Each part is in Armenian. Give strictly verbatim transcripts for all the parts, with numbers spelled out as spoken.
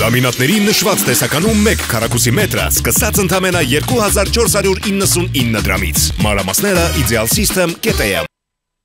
Լամինատների նշված տեսականում մեկ քառակուսի մետրը սկսած ընդամենը երկու հազար չորս հարյուր իննսունինը դրամից։ Մանրամասները Ideal System կետ է եմ։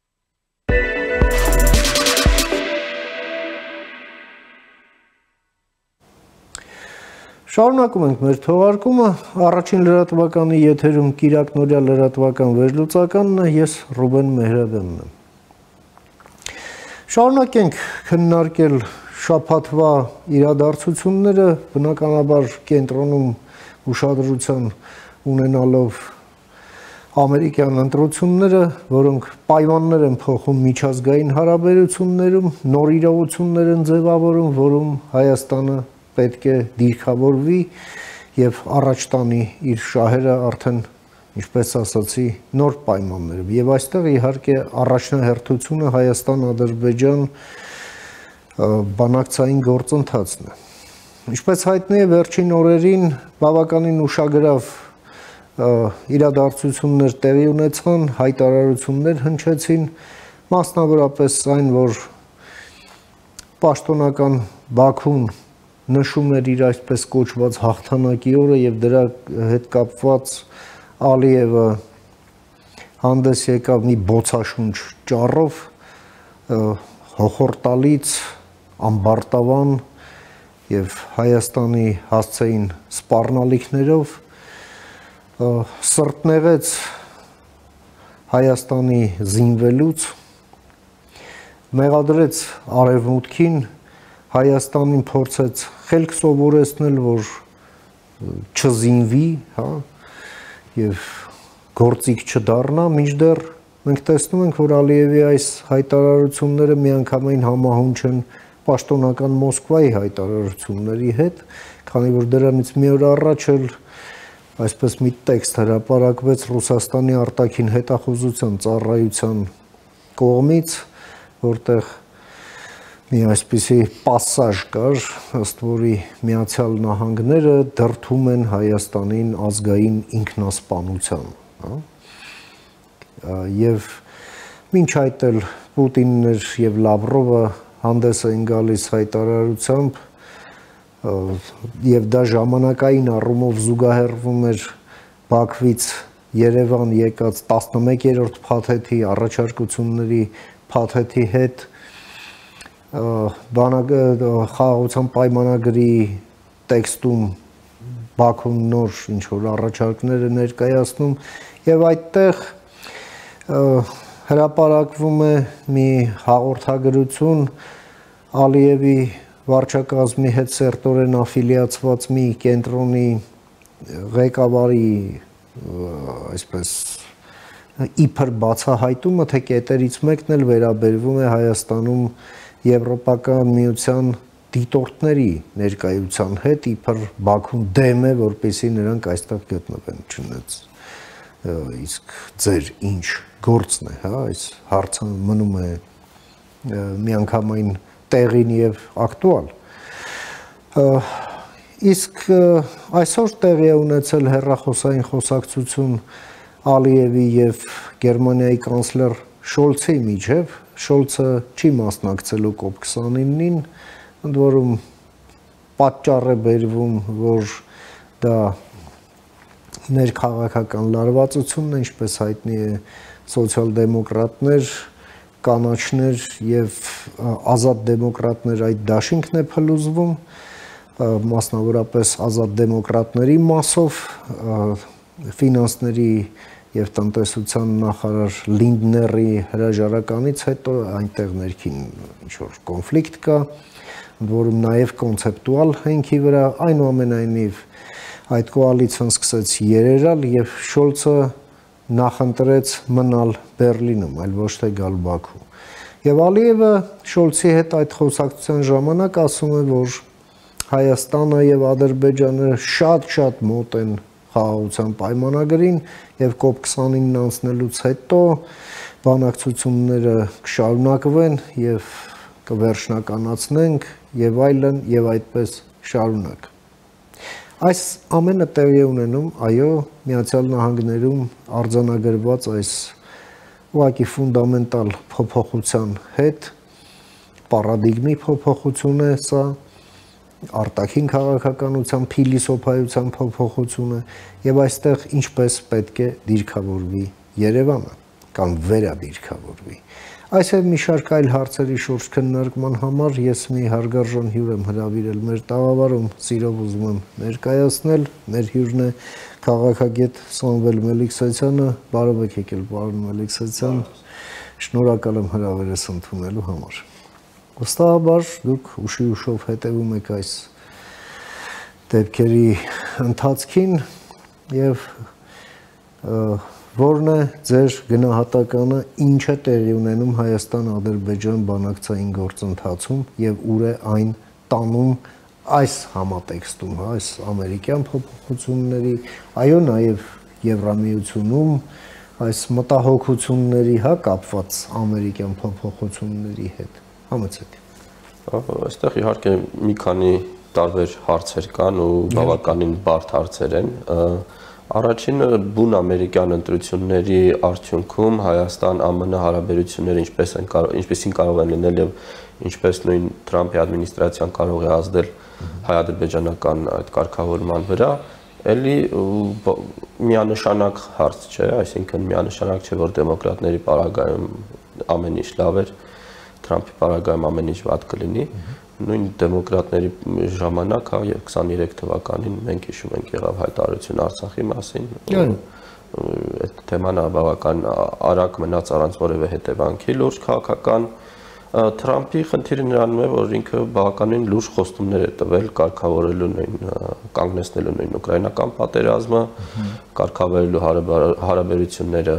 Շարունակում ենք մեր թողարկումը, առաջին լրատվականի եթերում Կիրակ Նորյա լրատվական վերլուծականն է, ես Ռուբեն Մեհրաբյանն եմ։ Շարունակենք քննարկել շաբաթվա իրադարձությունները, բնականաբար կենտրոնում ուշադրության ունենալով ամերիկյան ընտրությունները, որոնք պայմաններ են փոխում միջազգային հարաբերություններում, նոր իրողություններ են ձևավորում, որում Հայաստանը պետք է դիրքավորվի եւ առաջ տանի իր շահերը արդեն, ինչպես ասացի, նոր պայմաններով։ Եվ այստեղ իհարկե առաջնահերթությունը Հայաստան-Ադրբեջան բանակցային գործընթացն է։ Ինչպես հայտնի է, վերջին օրերին բավականին ուշագրավ իրադարձություններ տեղի ունեցան, հայտարարություններ հնչեցին, մասնավորապես այն, որ պաշտոնական Բաքուն նշում էր իր այսպես կոչված հաղթանակի օրը եւ դրա հետ կապված Ալիևը հանդես եկավ մի բոցաշունչ ճառով, հոխորտալից, ամբարտավան եւ Հայաստանի հասցեին սպառնալիքներով, սրտնեղեց Հայաստանի զինվելուց, մեղադրեց արևմուտքին, Հայաստանին փորձեց խելք սովորեցնել, որ չզինվի, հա, եւ գործիք չդառնա, մինչդեռ մենք տեսնում ենք, որ Ալիևի այս հայտարարությունները միանգամայն համահունչ են պաշտոնական Մոսկվայի հայտարարությունների հետ, քանի որ դրանից մի օր առաջ էլ այսպես մի տեքստ հրապարակվեց Ռուսաստանի արտաքին հետախուզության ծառայության կողմից, որտեղ մի այսպիսի պասաժ կար, ըստ որի Միացյալ Նահանգները դրդում են Հայաստանին ազգային ինքնասպանության, եւ մինչ այդ էլ Պուտինն եւ Լավրովը հանդես էին գալիս հայտարարությամբ, եւ դա ժամանակային առումով զուգահեռվում էր Բաքվից Երևան եկած տասնմեկերորդ փաթեթի առաջարկությունների փաթեթի հետ, խաղաղության պայմանագրի տեքստում Բաքուն նոր ինչ-որ առաջարկներ է ներկայացնում եւ այդտեղ հրապարակվում է մի հաղորդագրություն Ալիևի վարչակազմի հետ սերտորեն աֆիլիացված մի կենտրոնի ղեկավարի այսպես իբր բացահայտումը, թե կետերից մեկն էլ վերաբերվում է Հայաստանում Եվրոպական միության դիտորդների ներկայության հետ, իբր Բաքուն դեմ է, որպեսզի նրանք այստեղ գտնվեն, չնայած իսկ ձեր ինչ գործն է, հա, այս հարցը մնում է միանգամայն տեղին եւ ակտուալ։ Իսկ այսօր տեղի է ունեցել հեռախոսային խոսակցություն Ալիևի եւ Գերմանիայի կանցլեր Շոլցի միջև, Շոլցը չի մասնակցելու կոպ քսանինին, ընդ որում պատճառ է բերվում, որ դա ներքաղաքական լարվածությունն է, ինչպես հայտնի է, սոցիալ-դեմոկրատներ, կանաչներ եւ ազատ դեմոկրատներ այդ դաշինքն է փլուզվում, մասնավորապես ազատ դեմոկրատների մասով, ֆինանսների եւ տնտեսության նախարար Լինդների հրաժարականից հետո այնտեղ ներքին ինչ-որ կոնֆլիկտ կա, որում նաեւ կոնցեպտուալ հենքի վրա, այնուամենայնիվ այդ կոալիցիան սկսեց երերալ եւ Շոլցը նախընտրեց մնալ Բերլինում, այլ ոչ թե գալ Բաքու։ Եվ Ալիևը Շոլցի հետ այդ խոսակցության ժամանակ ասում է, որ Հայաստանը եւ Ադրբեջանը շատ-շատ մոտ են խաղաղության պայմանագրին եւ կոպ քսանինն անցնելուց հետո բանակցությունները կշարունակվեն եւ կվերջնականացնենք եւ այլն եւ այդպես շարունակ։ Այս ամենը տեղի ունենում, այո, Միացյալ Նահանգներում արձանագրված այս ուղղակի ֆունդամենտալ փոփոխության հետ, պարադիգմի փոփոխություն է սա, արտաքին քաղաքականության փիլիսոփայության փոփոխությունը եւ այստեղ ինչպես պետք է դիրքավորվի Երևանը կամ վերադիրքավորվի։ Այս եւ մի շարք այլ հարցերի շուրջ քննարկման համար ես մի հարգարժան հյուր եմ հրավիրել մեր տաղավարում, սիրով ուզում եմ ներկայացնել, մեր հյուրն է քաղաքագետ Սամվել Մելիքսյանը, բարով եք եկել, պարոն Մելիքսյան, շնորհակալ եմ հրավերս ընդունելու համար։ Վստահաբար դուք ուշի ուշով հետևում եք այս դեպքերի ընթացքին եւ որն է ձեր գնահատականը, ինչ է տեղի ունենում Հայաստան-Ադրբեջան բանակցային գործընթացում եւ ուր է այն տանում այս համատեքստում, այս ամերիկյան փոփոխությունների, այո, նաեւ Եվրամիությունում այս մտահոգությունների հա կապված ամերիկյան փոփոխությունների հետ։ Համեցեք։ Այստեղ իհարկե մի քանի տարբեր հարցեր կան ու բավականին բարդ հարցեր են։ Առաջինը բուն ամերիկյան ընտրությունների արդյունքում Հայաստան-ԱՄՆ հարաբերությունները ինչպես են ինչպեսին կարող են լինել եւ ինչպես նույն Թրամփի ադմինիստրացիան կարող է ազդել հայ-ադրբեջանական այդ կարգավորման վրա, էլի միանշանակ հարց չէ, այսինքն միանշանակ չէ, որ դեմոկրատների պարագայում ամեն ինչ լավ էր, Թրամփի պարագայում ամեն ինչ վատ կլինի։ Նույն դեմոկրատների ժամանակ, հա, քսաներեք թվականին մենք հիշում ենք եղավ հայտարարություն Արցախի մասին։ Այդ թեման բավական արագ մնաց առանց որևէ հետևանքի լուրջ քաղաքական։ Թրամփի խնդիրը նրանում է, որ ինքը բավականին լուրջ խոստումներ է տվել կարգավորելու նույն կանգնեցնելու նույն ուկրաինական պատերազմը, կարգավորելու հարաբերությունները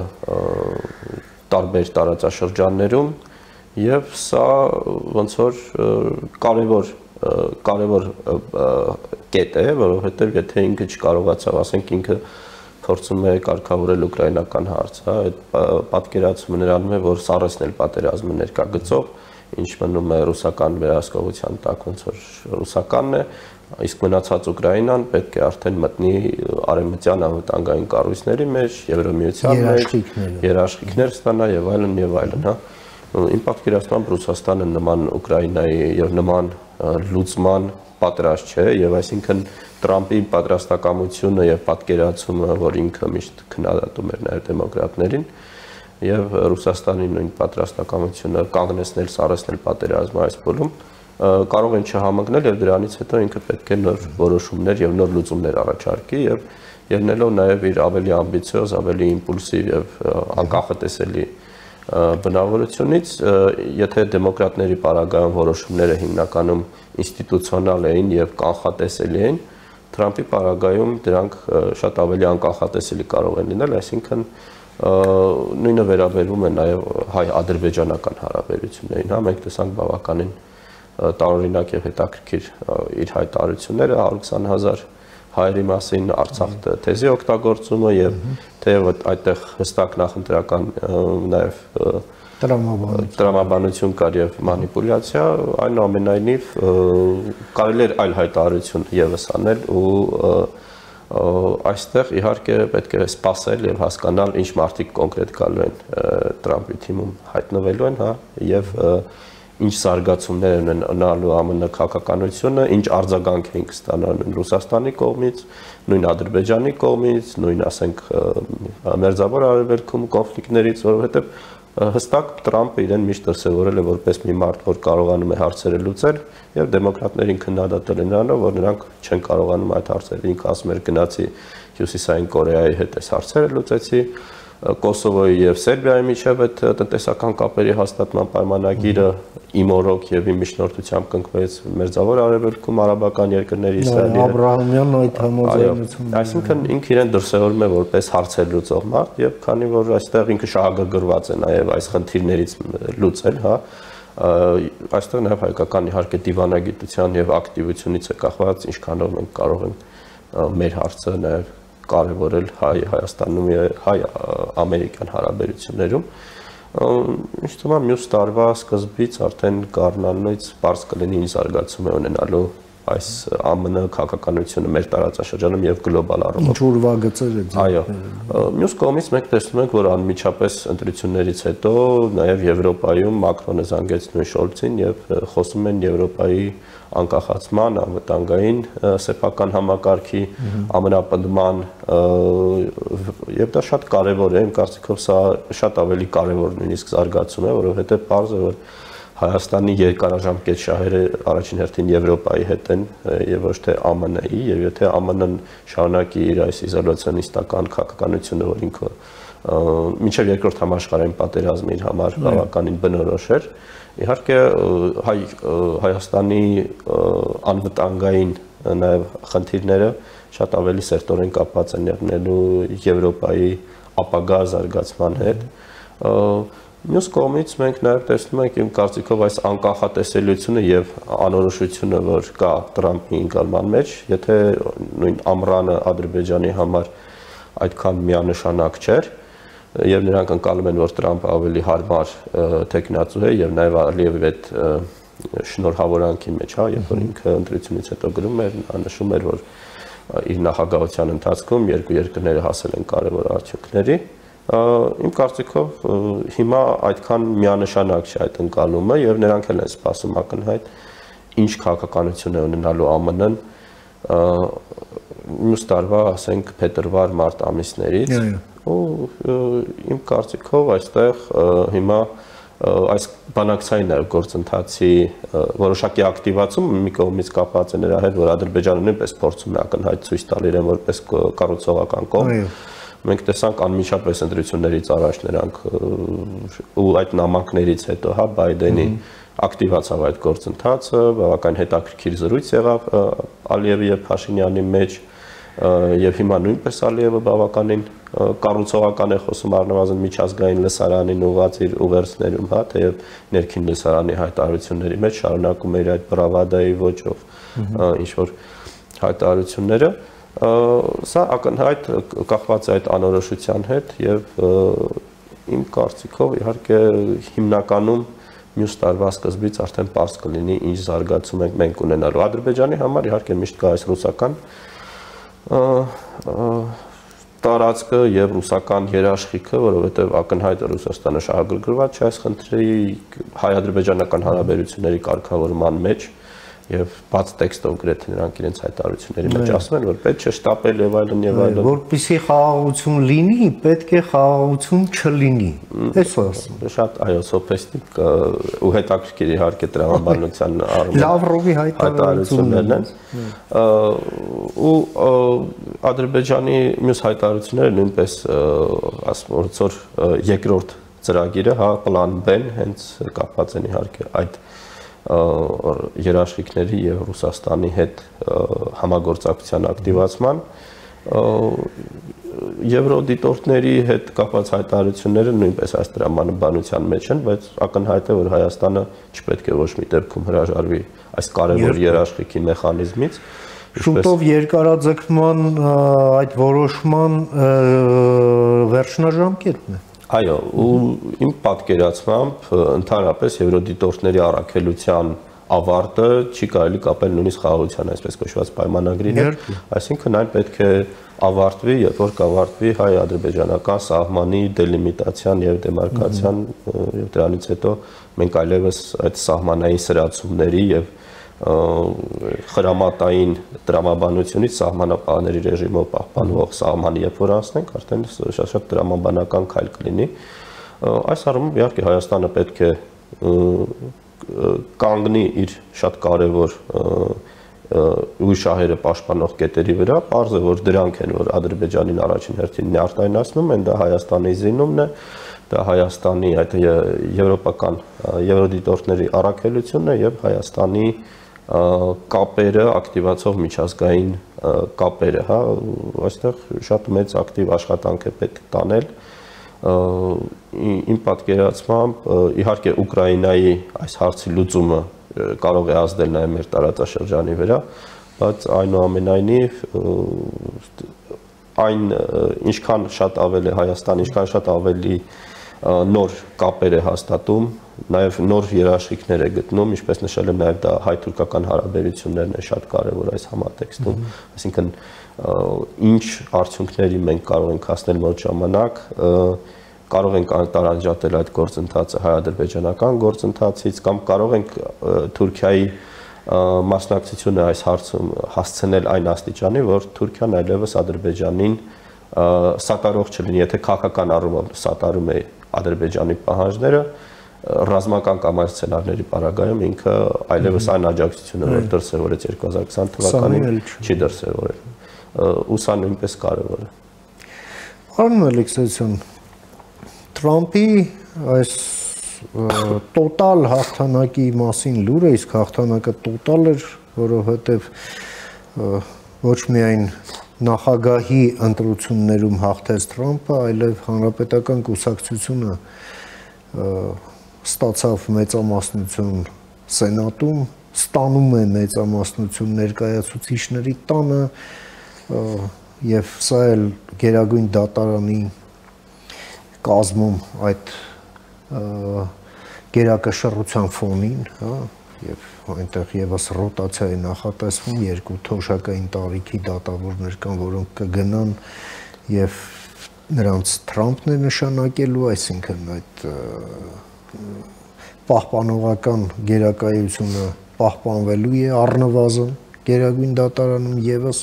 տարբեր տարածաշրջաններում եւ սա ոնց որ կարևոր կարևոր կետ է, որովհետեւ եթե ինքը չկարողացավ, ասենք ինքը փորձում է կարգավորել ուկրաինական հարցը, այդ պատկերացումը նրանում է, որ սառեցնել պատերազմը ներկա գծով, ինչ մնում է ռուսական վերահսկողության տակ, ոնց որ ռուսականն է, իսկ մնացած Ուկրաինան պետք է արդեն մտնի արևմտյան անվտանգային կառույցների մեջ, Եվրամիության մեջ, երաշխիքներ ստանա եւ այլն եւ այլն, հա։ Իմ պատկերացմամբ Ռուսաստանը նման Ուկրաինայի եւ նման լուծման պատրաստ չէ եւ այսինքն Թրամփի պատրաստակամությունը եւ պատկերացումը, որ ինքը միշտ քննադատում էր նաեւ դեմոկրատներին եւ Ռուսաստանի նույն պատրաստակամությունը կանգնեցնել, սառեցնել պատերազմը այս փուլում կարող են չհամընկնել եւ դրանից հետո ինքը պետք է նոր որոշումներ եւ նոր լուծումներ առաջարկի եւ ելնելով նաեւ իր ավելի ամբիցիոզ, ավելի իմպուլսիվ եւ անկախատեսելի բնավորությունից, եթե դեմոկրատների պարագայում որոշումները հիմնականում ինստիտուցիոնալ էին եւ կանխատեսելի էին, Թրամփի պարագայում դրանք շատ ավելի անկախատեսելի կարող են լինել, այսինքն նույնը վերաբերում է նաեւ հայ-ադրբեջանական հարաբերություններին, հա, մենք տեսանք բավականին տարօրինակ եւ հետաքրքիր իր հայտարարությունները հարյուր քսան հազար հայերի մասին Արցախ թեզի օգտագործումը եւ թեև այդտեղ հստակ նախընտրական նաեւ տրամաբանություն կար եւ մանիպուլյացիա, այնուամենայնիվ կարելի էր այլ հայտարարություն եւս անել ու այստեղ իհարկե պետք է սպասել եւ հասկանալ ինչ մարդիկ կոնկրետ գալու են Թրամփի թիմում հայտնվելու են, հա, եւ ինչ զարգացումներ են ունենալու ԱՄՆ քաղաքականությունը, ինչ արձագանք են կստանալու Ռուսաստանի կողմից, նույն Ադրբեջանի կողմից, նույն ասենք Մերձավոր Արևելքում կոնֆլիկտներից, որովհետև հստակ Թրամփը իրեն միշտ դրսևորել է որպես մի մարդ, որ կարողանում է հարցերը լուծել, եւ դեմոկրատներին քննադատել են նրանով, որ նրանք չեն կարողանում այդ հարցերը, ինքը ասում էր գնացի Հյուսիսային Կորեայի հետ այս հարցերը լուծեցի, Կոսովոյի եւ Սերբիայի միջև այդ տնտեսական կապերի հաստատման պայմանագիրը իմ օրոք եւ իմ միջնորդությամբ կնքվեց Մերձավոր Արևելքում արաբական երկրների Իսրայելի հետ։ Աբրահամյան այդ համաձայնությունը։ Այսինքն ինքը իրեն դրսևորում է որպես հարցեր լուծող մարդ եւ քանի որ այստեղ ինքը շահագրգռված է նաեւ այս խնդիրներից լուծել, հա, այստեղ նաեւ հայկական իհարկե դիվանագիտության եւ ակտիվությունից է կախված ինչքանով մենք կարող ենք մեր հարցը նաեւ կարևորել Հայաստանում եւ հայ-ամերիկյան հարաբերություններում ինչ թվում է մյուս տարվա սկզբից արդեն կառնանից բարձ կլինի ինչ զարգացում է ունենալու այս Ա Մ Ն քաղաքականությունը մեր տարածաշրջանում եւ գլոբալ առումով։ Ինչ ուրվագծեր է։ Այո։ Մյուս կողմից մենք տեսնում ենք, որ անմիջապես ընտրություններից հետո նաեւ Եվրոպայում Մակրոնը զանգեցնում է Շոլցին եւ խոսում են Եվրոպայի անկախացման, անվտանգային սեփական համակարգի ամենապնդման եւ դա շատ կարեւոր է, իմ կարծիքով սա շատ ավելի կարեւոր նույնիսկ զարգացում է, որովհետեւ պարզ է, որ Հայաստանի երկարաժամկետ շահերը առաջին հերթին Եվրոպայի հետ են եւ ոչ թե Ա Մ Ն-ի, եւ եթե Ա Մ Ն-ն շարունակի իր այս իզոլացիոնիստական քաղաքականությունը, որ ինքը մինչև երկրորդ համաշխարհային պատերազմը իր համար բավականին բնորոշ էր, իհարկե հայ Հայաստանի անվտանգային նաեւ խնդիրները շատ ավելի սերտորեն կապված են եղնելու Եվրոպայի ապագա զարգացման հետ։ Մյուս կողմից մենք նաև տեսնում ենք իմ կարծիքով այս անկախատեսելիությունը եւ անորոշությունը, որ կա Տրամփի ընկալման մեջ, եթե նույն ամռանը Ադրբեջանի համար այդքան միանշանակ չէր, եւ նրանք ընկալում են, որ Տրամփը ավելի հարմար տեխնացու է եւ նաեւ Ալիևի այդ շնորհավորանքի մեջ, հա, երբ որ ինքը ընտրությունից հետո գրում էր, նշում էր, որ իր նախագահության ընթացքում երկու երկրները հասել են կարևոր արդյունքների։ Իմ կարծիքով հիմա այդքան միանշանակ չէ այդ ընկալումը եւ նրանք էլ են սպասում ակնհայտ ինչ քաղաքականություն է ունենալու Ա Մ Ն-ն մյուս տարվա, ասենք, փետրվար-մարտ ամիսներից ու իմ կարծիքով այստեղ հիմա այս բանակցային նաև գործընթացի որոշակի ակտիվացում մի կողմից կապված է նրա հետ, որ Ադրբեջանը նույնպես փորձում է ակնհայտ ցույց տալ իրեն որպես կառուցողական կողմ։ Մենք տեսանք անմիջապես ընտրություններից առաջ նրանք ու այդ նամակներից հետո, հա, Բայդենի ակտիվացավ այդ գործընթացը, բավական հետաքրքիր զրույց եղավ Ալիևի եւ Փաշինյանի մեջ եւ հիմա նույնպես Ալիևը բավականին կառուցողական է խոսում առնվազն միջազգային լսարանին ուղղված իր ուղերձներում, հա, թեև ներքին լսարանի հայտարարությունների մեջ շարունակում է իր այդ բրավադայի ոճով ինչ որ հայտարարությունները։ Սա ակնհայտ կախված է այդ անորոշության հետ եւ իմ կարծիքով իհարկե հիմնականում մյուս տարվա սկզբից արդեն պարզ կլինի ինչ զարգացում ենք մենք ունենալու։ Ադրբեջանի համար իհարկե միշտ կա այս ռուսական տարածքը եւ ռուսական երաշխիքը, որովհետեւ ակնհայտ է Ռուսաստանը շահագրգռված չէ այս խնդրի հայ-ադրբեջանական հարաբերությունների կարգավորման մեջ եւ բաց տեքստով գրեթե նրանք իրենց հայտարարությունների մեջ ասում են, որ պետք չէ շտապել եւ այլն եւ այլն։ Որպեսզի խաղաղություն լինի, պետք է խաղաղություն չլինի։ Էս ասում։ Շատ այո, սոփեստիկ ու հետաքրքիր իհարկե տրամաբանության առումով Լավրովի հայտարարություններն են։ Ու Ադրբեջանի մյուս հայտարարությունները նույնպես ասում որ ծոր երկրորդ ծրագիրը, հա, պլան B-ն հենց կապված են իհարկե այդ երաշխիքների եւ Ռուսաստանի հետ համագործակցության ակտիվացման Եվրոդիտորդների հետ կապված հայտարարությունները նույնպես այս տրամաբանության մեջ են, բայց ակնհայտ է, որ Հայաստանը չպետք է ոչ մի դեպքում հրաժարվի այս կարևոր երաշխիքի մեխանիզմից։ Շուտով երկարաձգման այդ որոշման վերջնաժամկետն է։ Այո, ու իմ պատկերացմամբ ընդհանրապես եվրոդիտորդների առաքելության ավարտը չի կարելի կապել նույնիսկ խաղաղության այսպես կոչված պայմանագրի հետ, այսինքն այն պետք է ավարտվի, երբ որ կավարտվի հայ-ադրբեջանական սահմանի դելիմիտացիան եւ դեմարկացիան եւ դրանից հետո մենք այլևս այդ սահմանային սրացումների եւ խրամատային տրամաբանությունից սահմանապահների ռեժիմով պահպանվող սահմանի երբ որ անցնենք, արդեն շատ-շատ տրամաբանական քայլ կլինի։ Այս առումով իհարկե Հայաստանը պետք է կանգնի իր շատ կարևոր ու շահերը պաշտպանող կետերի վրա, պարզ է, որ դրանք են, որ Ադրբեջանին առաջին հերթին արտահայտում են, դա Հայաստանի զինումն է, դա Հայաստանի այդ եվրոպական եվրոդիտորդների առաքելությունն է եւ Հայաստանի կապերը ակտիվացող միջազգային կապերը, հա, այստեղ շատ մեծ ակտիվ աշխատանք է պետք տանել իմ պատկերացմամբ իհարկե Ուկրաինայի այս հարցի լուծումը կարող է ազդել նաև մեր տարածաշրջանի վրա, բայց այնուամենայնիվ այն ինչքան շատ ավելի Հայաստան, ինչքան շատ ավելի նոր կապեր է հաստատում, նաև նոր երաշխիքներ է գտնում, ինչպես նշել եմ, նաև դա հայ-թուրքական հարաբերություններն է շատ կարևոր այս համատեքստում, այսինքն ինչ արդյունքների մենք կարող ենք հասնել մոտ ժամանակ, կարող ենք տարանջատել այդ գործընթացը հայ-ադրբեջանական գործընթացից կամ կարող ենք Թուրքիայի մասնակցությունը այս հարցում հասցնել այն աստիճանի, որ Թուրքիան այլևս Ադրբեջանին սատարող չլինի, եթե քաղաքական առումով սատարում է Ադրբեջանի պահանջները, ռազմական կամ այլ սցենարների պարագայում ինքը այլևս այն աջակցությունը, որ դրսևորեց երկու հազար քսան թվականին, չի դրսևորել։ Ու սա նույնպես կարևոր է։ Պարոն Մելիքսեյցյան, Թրամփի այս տոտալ հաղթանակի մասին լուրը, իսկ հաղթանակը տոտալ էր, որովհետև ոչ միայն նախագահի ընտրություններում հաղթեց Թրամփը, այլև հանրապետական կուսակցությունը ստացավ մեծամասնություն սենատում, ստանում է մեծամասնություն ներկայացուցիչների տանը եւ սա էլ գերագույն դատարանի կազմում այդ գերակշռության ֆոնին, հա, եւ այնտեղ եւս ռոտացիա է նախատեսվում, երկու թոշակային տարիքի դատավորներ կան, որոնք կգնան եւ նրանց Թրամփն է նշանակելու, այսինքն այդ պահպանողական գերակայությունը պահպանվելու է առնվազն գերագույն դատարանում եւս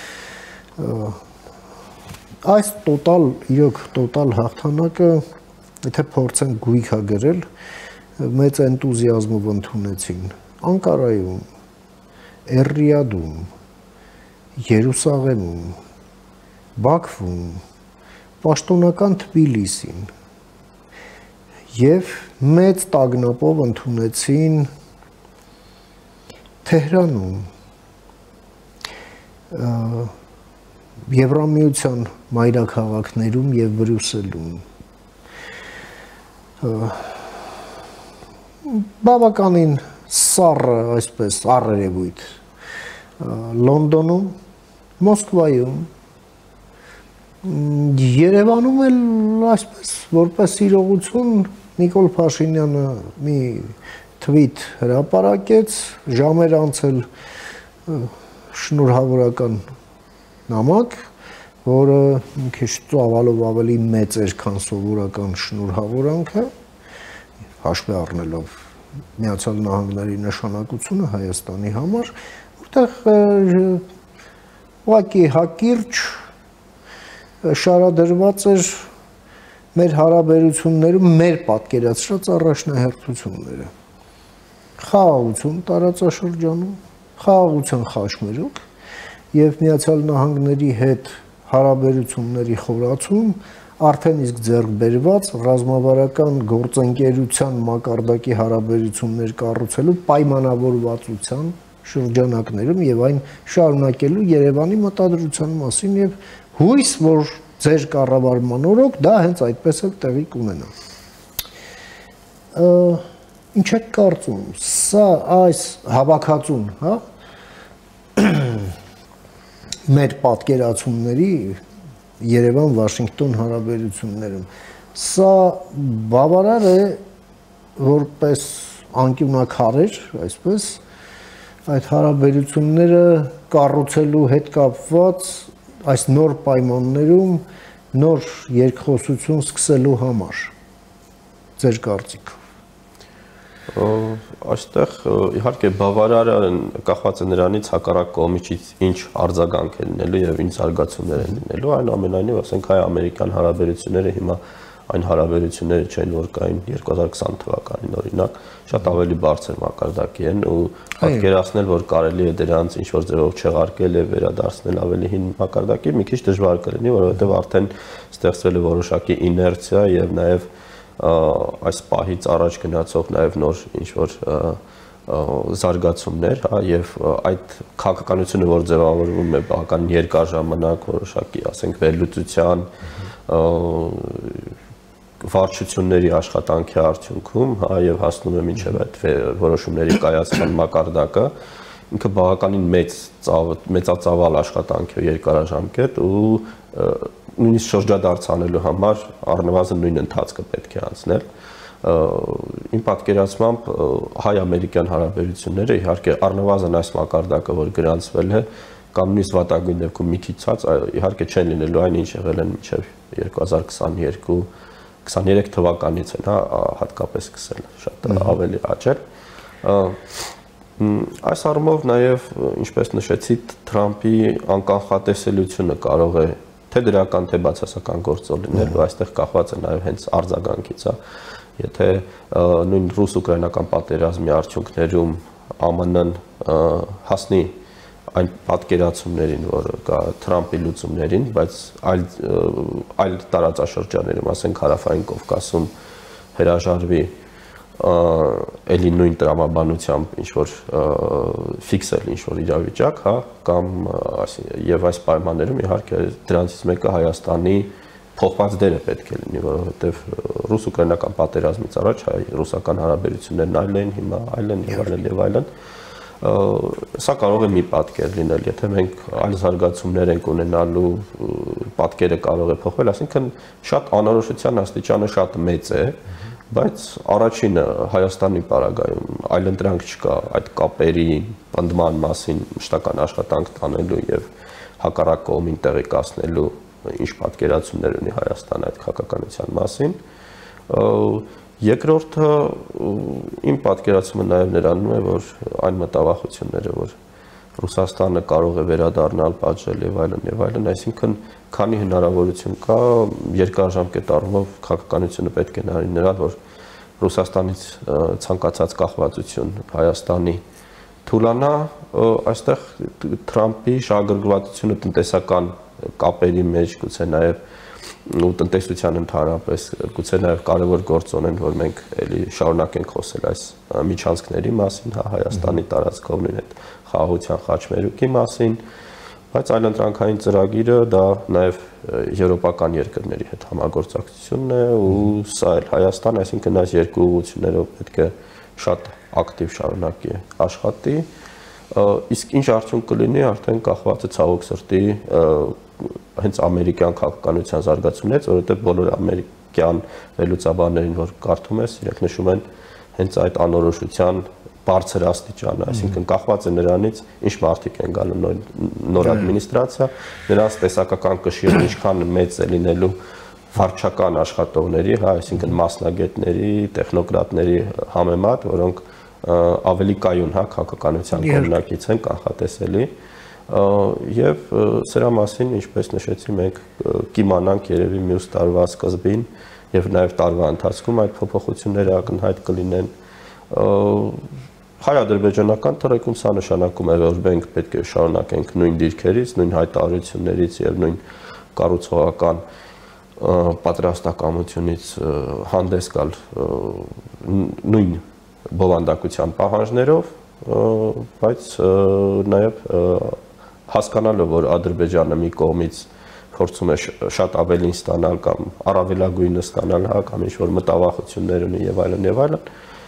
այս տոտալ իրոք տոտալ հաղթանակը, եթե փորձենք գույքա գրել, մեծ էնտուզիազմով ընդունեցին Անկարայում, Էրրիադում, Երուսաղեմում, Բաքվում, պաշտոնական Թբիլիսին եւ մեծ տագնապով ընդունեցին Թեհրանում, Եվրամիության մայրաքաղաքներում եւ Բրյուսելում բավականին սառը, այսպես առերևույթ Լոնդոնում, Մոսկվայում, Երևանում էլ այսպես որպես իրողություն Նիկոլ Փաշինյանը մի թվիթ հրապարակեց, ժամեր անցել շնորհավորական նամակ, որը մի քիչ ծավալով ավելի մեծ էր, քան սովորական շնորհավորանքը, հաշվի առնելով Միացյալ Նահանգների նշանակությունը Հայաստանի համար, որտեղ ուղղակի հակիրճ շարադրված էր մեր հարաբերություններում մեր պատկերացրած առաջնահերթությունները։ Խաղաղություն տարածաշրջանում, խաղաղության խաչմերուկ եւ Միացյալ Նահանգների հետ հարաբերությունների խորացում արդեն իսկ ձեռք բերված ռազմավարական գործընկերության մակարդակի հարաբերություններ կառուցելու պայմանավորվածության շրջանակներում եւ այն շարունակելու Երևանի մտադրության մասին եւ հույս, որ ձեր կառավարման օրոք դա հենց այդպես էլ տեղի կունենա։ Ինչ եք կարծում, սա այս հավաքածուն, հա, մեր պատկերացումների Երևան-Վաշինգտոն հարաբերություններում, սա բավարար է որպես անկյունակարեր, այսպես, այդ հարաբերությունները կառուցելու հետ կապված այս նոր պայմաններում նոր երկխոսություն սկսելու համար, ձեր կարծիքով։ Այստեղ իհարկե բավարարը կախված է նրանից հակառակ կողմից ինչ արձագանք է լինելու եւ ինչ զարգացումներ են լինելու, այնուամենայնիվ ասենք հայ-ամերիկյան հարաբերությունները հիմա այն հարաբերությունները չեն, որ կային երկու հազար քսան թվականին օրինակ, շատ ավելի բարձր մակարդակի են ու պատկերացնել, որ կարելի է դրանց ինչ որ ձևով չեղարկել եւ վերադարձնել ավելի հին մակարդակի, մի քիչ դժվար կլինի, որովհետեւ արդեն ստեղծվել է որոշակի իներցիա եւ նաեւ այս պահից առաջ գնացող նաև նոր ինչ-որ զարգացումներ, հա, եւ այդ քաղաքականությունը, որ ձևավորվում է բավական երկար ժամանակ, որոշակի, ասենք, վերլուծության, վարչությունների աշխատանքի արդյունքում, հա, եւ հասնում է մինչեւ այդ որոշումների կայացման մակարդակը, ինքը բավականին մեծ մեծածավալ աշխատանք է երկարաժամկետ ու նույնիսկ շրջադարձ անելու համար առնվազն նույն ընթացքը պետք է անցնել։ Իմ պատկերացմամբ հայ-ամերիկյան հարաբերությունները իհարկե առնվազն այս մակարդակը, որ գրանցվել է, կամ նույնիսկ վատագույն դեպքում մի քիչ ցած, իհարկե չեն լինելու այն, ինչ եղել են մինչև երկու հազար քսաներկու քսաներեք թվականից են, հա, հատկապես սկսել շատ ավելի աճել։ Այս առումով նաև, ինչպես նշեցի, Թրամփի անկանխատեսելիությունը կարող է թե դրական, թե բացասական գործոն լինելու, այստեղ կախված է նաև հենց արձագանքից, հա։ Եթե նույն ռուս-ուկրաինական պատերազմի արդյունքներում Α M N-ն հասնի այն պատկերացումներին, որ կա Թրամփի լուծումներին, բայց այլ այլ տարածաշրջաններում, ասենք Հարավային Կովկասում հրաժարվի էլի նույն տրամաբանությամբ ինչ որ ֆիքսել ինչ որ իրավիճակ, հա, կամ եւ այս պայմաններում իհարկե դրանցից մեկը Հայաստանի փոխված դերը պետք է լինի, որովհետեւ ռուս-ուկրաինական պատերազմից առաջ հայ-ռուսական հարաբերություններն այլ են, հիմա այլ են եւ այլն եւ այլն։ Սա կարող է մի պատկեր լինել, եթե մենք այլ զարգացումներ ենք ունենալու, պատկերը կարող է փոխվել, այսինքն շատ անորոշության աստիճանը շատ մեծ է, բայց առաջինը Հայաստանի պարագայում այլընտրանք չկա այդ կապերի պնդման մասին մշտական աշխատանք տանելու եւ հակառակ կողմին տեղեկացնելու ինչ պատկերացումներ ունի Հայաստանը այդ քաղաքականության մասին։ Երկրորդը իմ պատկերացումը նաև նրանում է, որ այն մտավախությունները, որ Ռուսաստանը կարող է վերադառնալ, պատժել եւ այլն եւ այլն, այսինքն քանի հնարավորություն կա երկարաժամկետ առումով քաղաքականությունը պետք է նայի նրան, որ Ռուսաստանից ցանկացած կախվածություն Հայաստանի թուլանա, այստեղ Թրամփի շահագրգռվածությունը տնտեսական կապերի մեջ, գուցե նաև ու տնտեսության ընդհանրապես գուցե նաև կարևոր գործոն են, որ մենք էլի շարունակենք խոսել այս միջանցքների մասին, հա, Հայաստանի տարածքով նույն այդ խաղաղության խաչմերուկի մասին, բայց այլընտրանքային ծրագիրը դա նաև եվրոպական երկրների հետ համագործակցությունն է ու սա էլ Հայաստան, այսինքն այս երկու ուղղություններով պետք է շատ ակտիվ շարունակի աշխատի, իսկ ինչ արդյունք կլինի, արդեն կախված է ցավոք սրտի հենց ամերիկյան քաղաքականության զարգացումներից, որովհետև բոլոր ամերիկյան վերլուծաբաններին, որ կարդում ես, իրենք նշում են հենց այդ անորոշության բարձր աստիճանը, այսինքն կախված է նրանից, ինչ մարդիկ են գալու նոր ադմինիստրացիա, նրանց տեսակական կշիռը ինչքան մեծ է լինելու վարչական աշխատողների, հա, այսինքն մասնագետների, տեխնոկրատների համեմատ, որոնք ավելի կայուն, հա, քաղաքականության կողմնակից են, կանխատեսելի։ Եվ սրա մասին, ինչպես նշեցի, մենք կիմանանք երևի մյուս տարվա սկզբին եւ նաեւ տարվա ընթացքում այդ փոփոխությունները ակնհայտ կլինեն։ Հայ-ադրբեջանական թռեքում սա նշանակում է, որ մենք պետք է շարունակենք նույն դիրքերից, նույն հայտարարություններից եւ նույն կառուցողական պատրաստակամությունից հանդես գալ նույն բովանդակության պահանջներով, բայց նաեւ հասկանալով, որ Ադրբեջանը մի կողմից փորձում է շատ ավելին ստանալ կամ առավելագույնը ստանալ, հա, կամ ինչ-որ մտավախություններ ունի եւ այլն եւ այլն,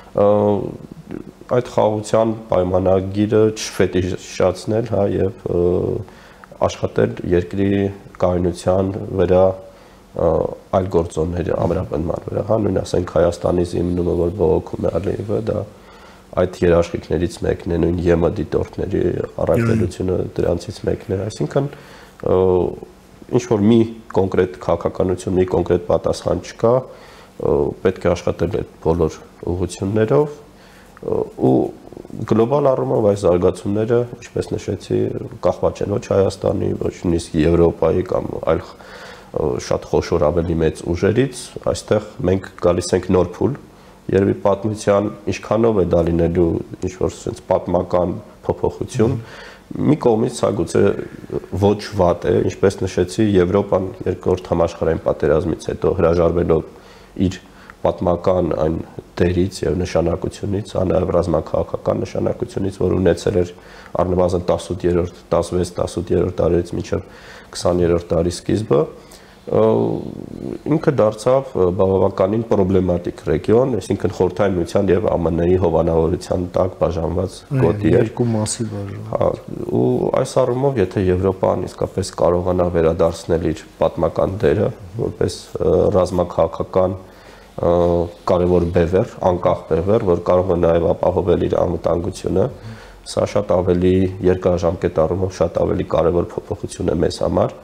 այդ խաղաղության պայմանագիրը չֆետիշացնել, հա, եւ աշխատել երկրի կայունության վրա այլ գործոնների ամրապնդման վրա, հա, նույն ասենք Հայաստանի զինումը, որ բողոքում է Ալիևը, դա այդ երաշխիքներից մեկն է, նույն Ե M դիտորդների առաքելությունը դրանցից մեկն է, այսինքն ինչ որ մի կոնկրետ քաղաքականություն, մի կոնկրետ պատասխան չկա, պետք է աշխատել այդ բոլոր ուղղություններով ու գլոբալ առումով այս զարգացումները, ինչպես նշեցի, կախված չեն ոչ Հայաստանի, ոչ նույնիսկ Եվրոպայի կամ այլ շատ խոշոր ավելի մեծ ուժերից, այստեղ մենք գալիս ենք նոր փուլ, երևի պատմության ինչքանով է դա լինելու ինչ-որ sense պատմական փոփոխություն, մի կողմից սա գուցե ոչ վատ է, ինչպես նշեցի, Եվրոպան երկրորդ համաշխարհային պատերազմից հետո հրաժարվելով իր պատմական այն դերից եւ նշանակությունից, անհավ ռազմաքաղաքական նշանակությունից, որ ունեցել էր առնվազն տասնութերորդ, տասնվեց, տասնութերորդ դարերից մինչև քսաներորդ դարի սկիզբը, ինքը դարձավ բավականին պրոբլեմատիկ ռեգիոն, այսինքն Խորհրդային Միության եւ Α M N-ի հովանավորության տակ բաժանված գոտի էր։ Երկու մասի բաժան։ Հա, ու այս առումով, եթե Եվրոպան իսկապես կարողանա վերադարձնել իր պատմական դերը, որպես ռազմաքաղաքական կարևոր բևեռ, անկախ բևեռ, որ կարող է նաեւ ապահովել իր անվտանգությունը, սա շատ ավելի երկարաժամկետ առումով շատ ավելի կարևոր փոփոխություն է մեզ համար։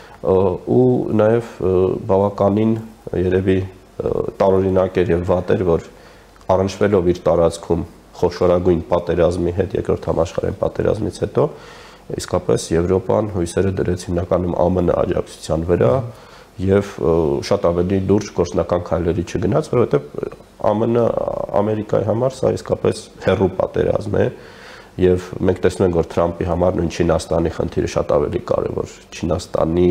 Ու նաև բավականին երևի տարօրինակ էր եւ վատ էր, որ առնչվելով իր տարածքում խոշորագույն պատերազմի հետ, երկրորդ համաշխարհային պատերազմից հետո, իսկապես Եվրոպան հույսերը դրեց հիմնականում Α M N աջակցության վրա եւ շատ ավելի լուրջ գործնական քայլերի չգնաց, որովհետեւ Α M N Ամերիկայի համար սա իսկապես հեռու պատերազմ է։ Եվ մենք տեսնում ենք, որ Թրամփի համար նույն Չինաստանի խնդիրը շատ ավելի կարևոր, Չինաստանի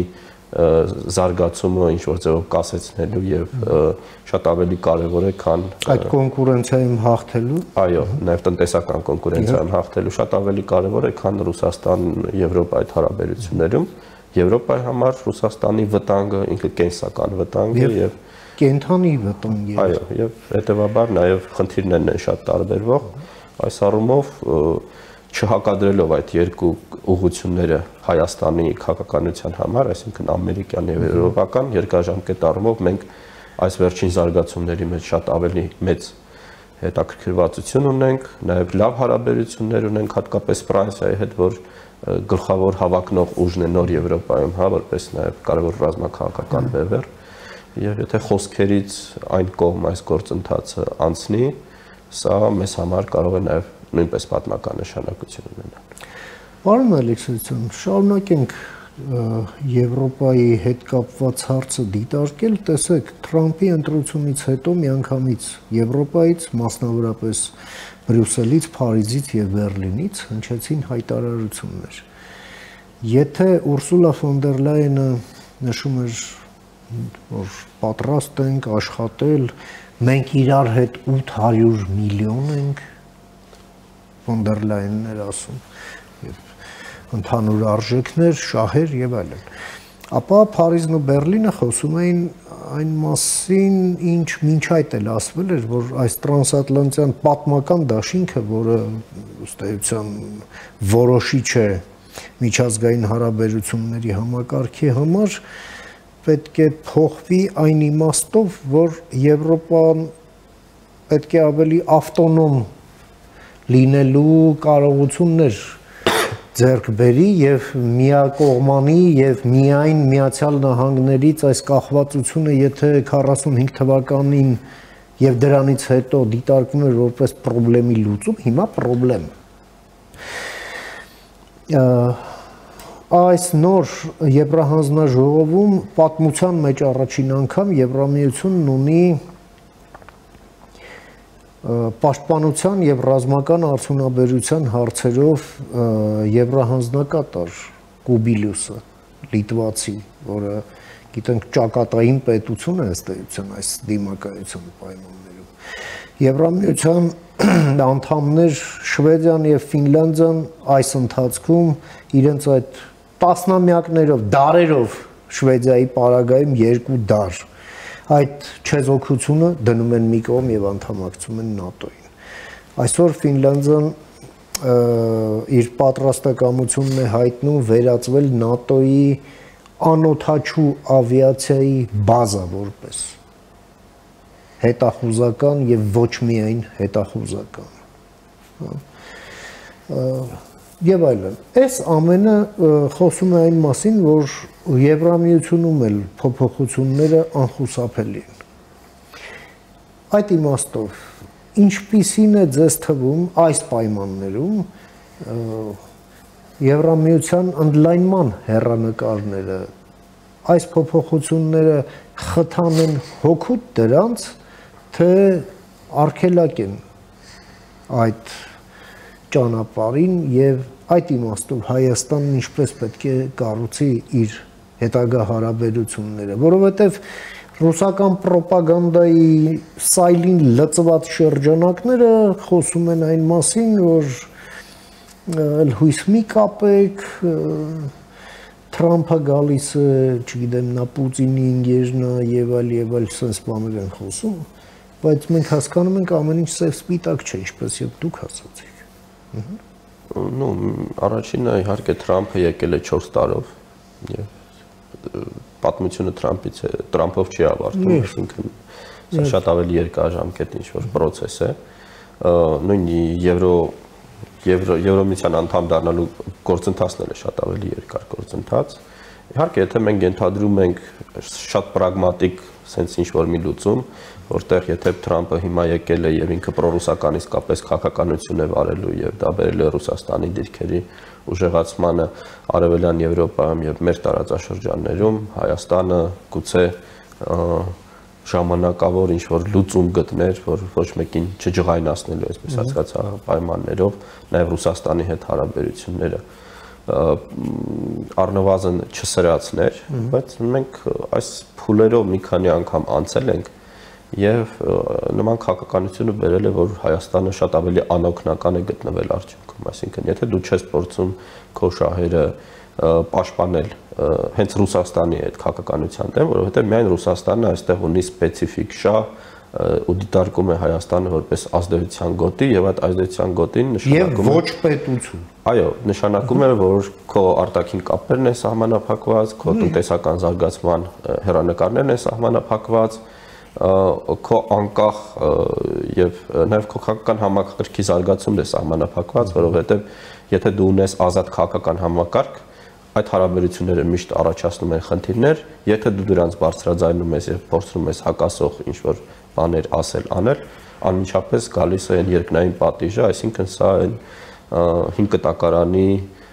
զարգացումը ինչ որ ձևով կասեցնելու եւ շատ ավելի կարևոր է, քան այդ կոնկուրենցիայում հաղթելու։ Այո, նաեւ տնտեսական կոնկուրենցիայում հաղթելու շատ ավելի կարևոր է, քան Ռուսաստան-Եվրոպա այդ հարաբերություններում։ Եվրոպայի համար Ռուսաստանի վտանգը ինքը կենսական վտանգ է եւ կենթանի վտանգ է։ Այո, եւ հետեւաբար նաեւ խնդիրներն են շատ տարբերվող։ Այս առումով չհակադրելով այդ երկու ուղղությունները Հայաստանի քաղաքականության համար, այսինքն ամերիկյան եւ եվրոպական, երկարաժամկետ առումով մենք այս վերջին զարգացումների մեջ շատ ավելի մեծ հետաքրքրվածություն ունենք, նաեւ լավ հարաբերություններ ունենք հատկապես Ֆրանսիայի հետ, որ գլխավոր հավակնող ուժն է նոր Եվրոպայում, հա, որպես նաեւ կարևոր ռազմաքաղաքական բևեռ, եւ եթե խոսքերից այն կողմ այս գործընթացը անցնի, սա մեզ համար կարող է նաև նույնպես պատմական նշանակություն ունենալ։ Պարոն Ալեքսանյան, շարունակենք Եվրոպայի հետ կապված հարցը դիտարկել, տեսեք, Թրամփի ընտրությունից հետո միանգամից Եվրոպայից, մասնավորապես Բրյուսելից, Փարիզից եւ Բերլինից հնչեցին հայտարարություններ։ Եթե Ուրսուլա ֆոն դեր Լայենը նշում էր, որ պատրաստ ենք աշխատել, մենք իրար հետ ութ հարյուր միլիոն ենք, ֆոն դեր Լայենն էր ասում, եւ ընդհանուր արժեքներ, շահեր եւ այլն։ Ապա Փարիզն ու Բերլինը խոսում էին այն մասին, ինչ մինչ այդ էլ ասվել էր, որ այս տրանսատլանտյան պատմական դաշինքը, որը ըստ էության որոշիչ է միջազգային հարաբերությունների համակարգի համար, պետք է փոխվի այն իմաստով, որ Եվրոպան պետք է ավելի ավտոնոմ լինելու կարողություններ ձեռք բերի եւ միակողմանի եւ միայն Միացյալ Նահանգներից այս կախվածությունը, եթե քառասունհինգ թվականին եւ դրանից հետո դիտարկվում էր որպես խնդրի լուծում, հիմա խնդրեմ։ Այս նոր Եվրահանձնաժողովում պատմության մեջ առաջին անգամ Եվրամիությունն ունի պաշտպանության եւ ռազմական արդյունաբերության հարցերով Եվրահանձնակատար Կուբիլյուսը, լիտվացի, որը գիտենք ճակատային պետություն է ըստ էության այս դիմակայության պայմաններում։ Եվրամիության անդամներ Շվեդիան եւ Ֆինլանդիան այս ընթացքում իրենց այդ տասնամյակներով, դարերով Շվեդիայի պարագայում երկու դար այդ չեզոքությունը դնում են մի կողմ եւ անդամակցում են ՆԱՏՕ-ին։ Այսօր Ֆինլանդիան իր պատրաստակամությունն է հայտնում վերածվել ՆԱՏՕ-ի անօդաչու ավիացիայի բազա որպես հետախուզական եւ ոչ միայն հետախուզական։ Եվ այլն։ Այս ամենը խոսում է այն մասին, որ Եվրամիությունում էլ փոփոխությունները անխուսափելի են։ Այդ իմաստով, ինչպիսին է ձեզ թվում այս պայմաններում Եվրամիության ընդլայնման հեռանկարները, այս փոփոխությունները խթանեն հոգուտ դրանց, թե արգելակեն այդ ճանապարհին եւ այդ իմաստով Հայաստանն ինչպես պետք է կառուցի իր հետագա հարաբերությունները, որովհետեւ ռուսական ռոպագանդայի սայլին լծված շրջանակները խոսում են այն մասին, որ հույս մի կապեք, Թրամփը գալիս է, չգիտեմ, նա Պուտինի ինգեժնա եւ այլ եւ այլ sense բաներ են խոսում, բայց մենք հասկանում ենք ամեն ինչ սև սպիտակ չէ, ինչպես եւ դուք ասացիք։ Ну, առաջինը իհարկե Թրամփը եկել է չորս տարով եւ պատմությունը Թրամփից է, Թրամփով չի ավարտվում, այսինքն սա շատ ավելի երկարաժամկետ ինչ-որ process է։ Նույն Եվրո Եվրոմիության անդամ դառնալու գործընթացն էլ է շատ ավելի երկար գործընթաց։ Իհարկե, եթե մենք ենթադրում ենք շատ պրագմատիկ sense ինչ-որ մի լուծում, որտեղ եթե Թրամփը հիմա եկել է եւ ինքը պրոռուսական իսկապես քաղաքականություն է վարելու եւ դա բերել է Ռուսաստանի դիրքերի ուժեղացմանը Արևելյան Եվրոպայում եւ մեր տարածաշրջաններում, Հայաստանը գուցե ժամանակավոր ինչ-որ լուծում գտներ, որ ոչ մեկին չջղայնացնելու, այսպես ասած, պայմաններով, նաեւ Ռուսաստանի հետ հարաբերությունները առնվազն չսրացներ, բայց մենք այս փուլերով մի քանի անգամ անցել ենք եւ նման քաղաքականությունը բերել է, որ Հայաստանը շատ ավելի անօգնական է գտնվել արդյունքում, այսինքն եթե դու չես փորձում քո շահերը պաշտպանել հենց Ռուսաստանի հետ քաղաքականության դեմ, որովհետեւ միայն Ռուսաստանը այստեղ ունի սպეციფიկ շահ ու դիտարկում է Հայաստանը որպես ազդեցության գոտի եւ այդ ազդեցության գոտին նշանակում է եւ ոչ պետություն։ Այո, նշանակում է, որ քո արտաքին կապերն են սահմանափակված, քո տնտեսական զարգացման հեռանկարներն են սահմանափակված, քո անկախ եւ նաեւ քո քաղաքական համակարգի զարգացումն է սահմանափակված, որովհետեւ եթե դու ունես ազատ քաղաքական համակարգ, այդ հարաբերությունները միշտ առաջացնում են խնդիրներ, եթե դու դրանց բարձրաձայնում ես եւ փորձում ես հակասող ինչ-որ բաներ ասել, անել, անմիջապես գալիս է երկնային պատիժը, այսինքն սա այն հին կտակարանի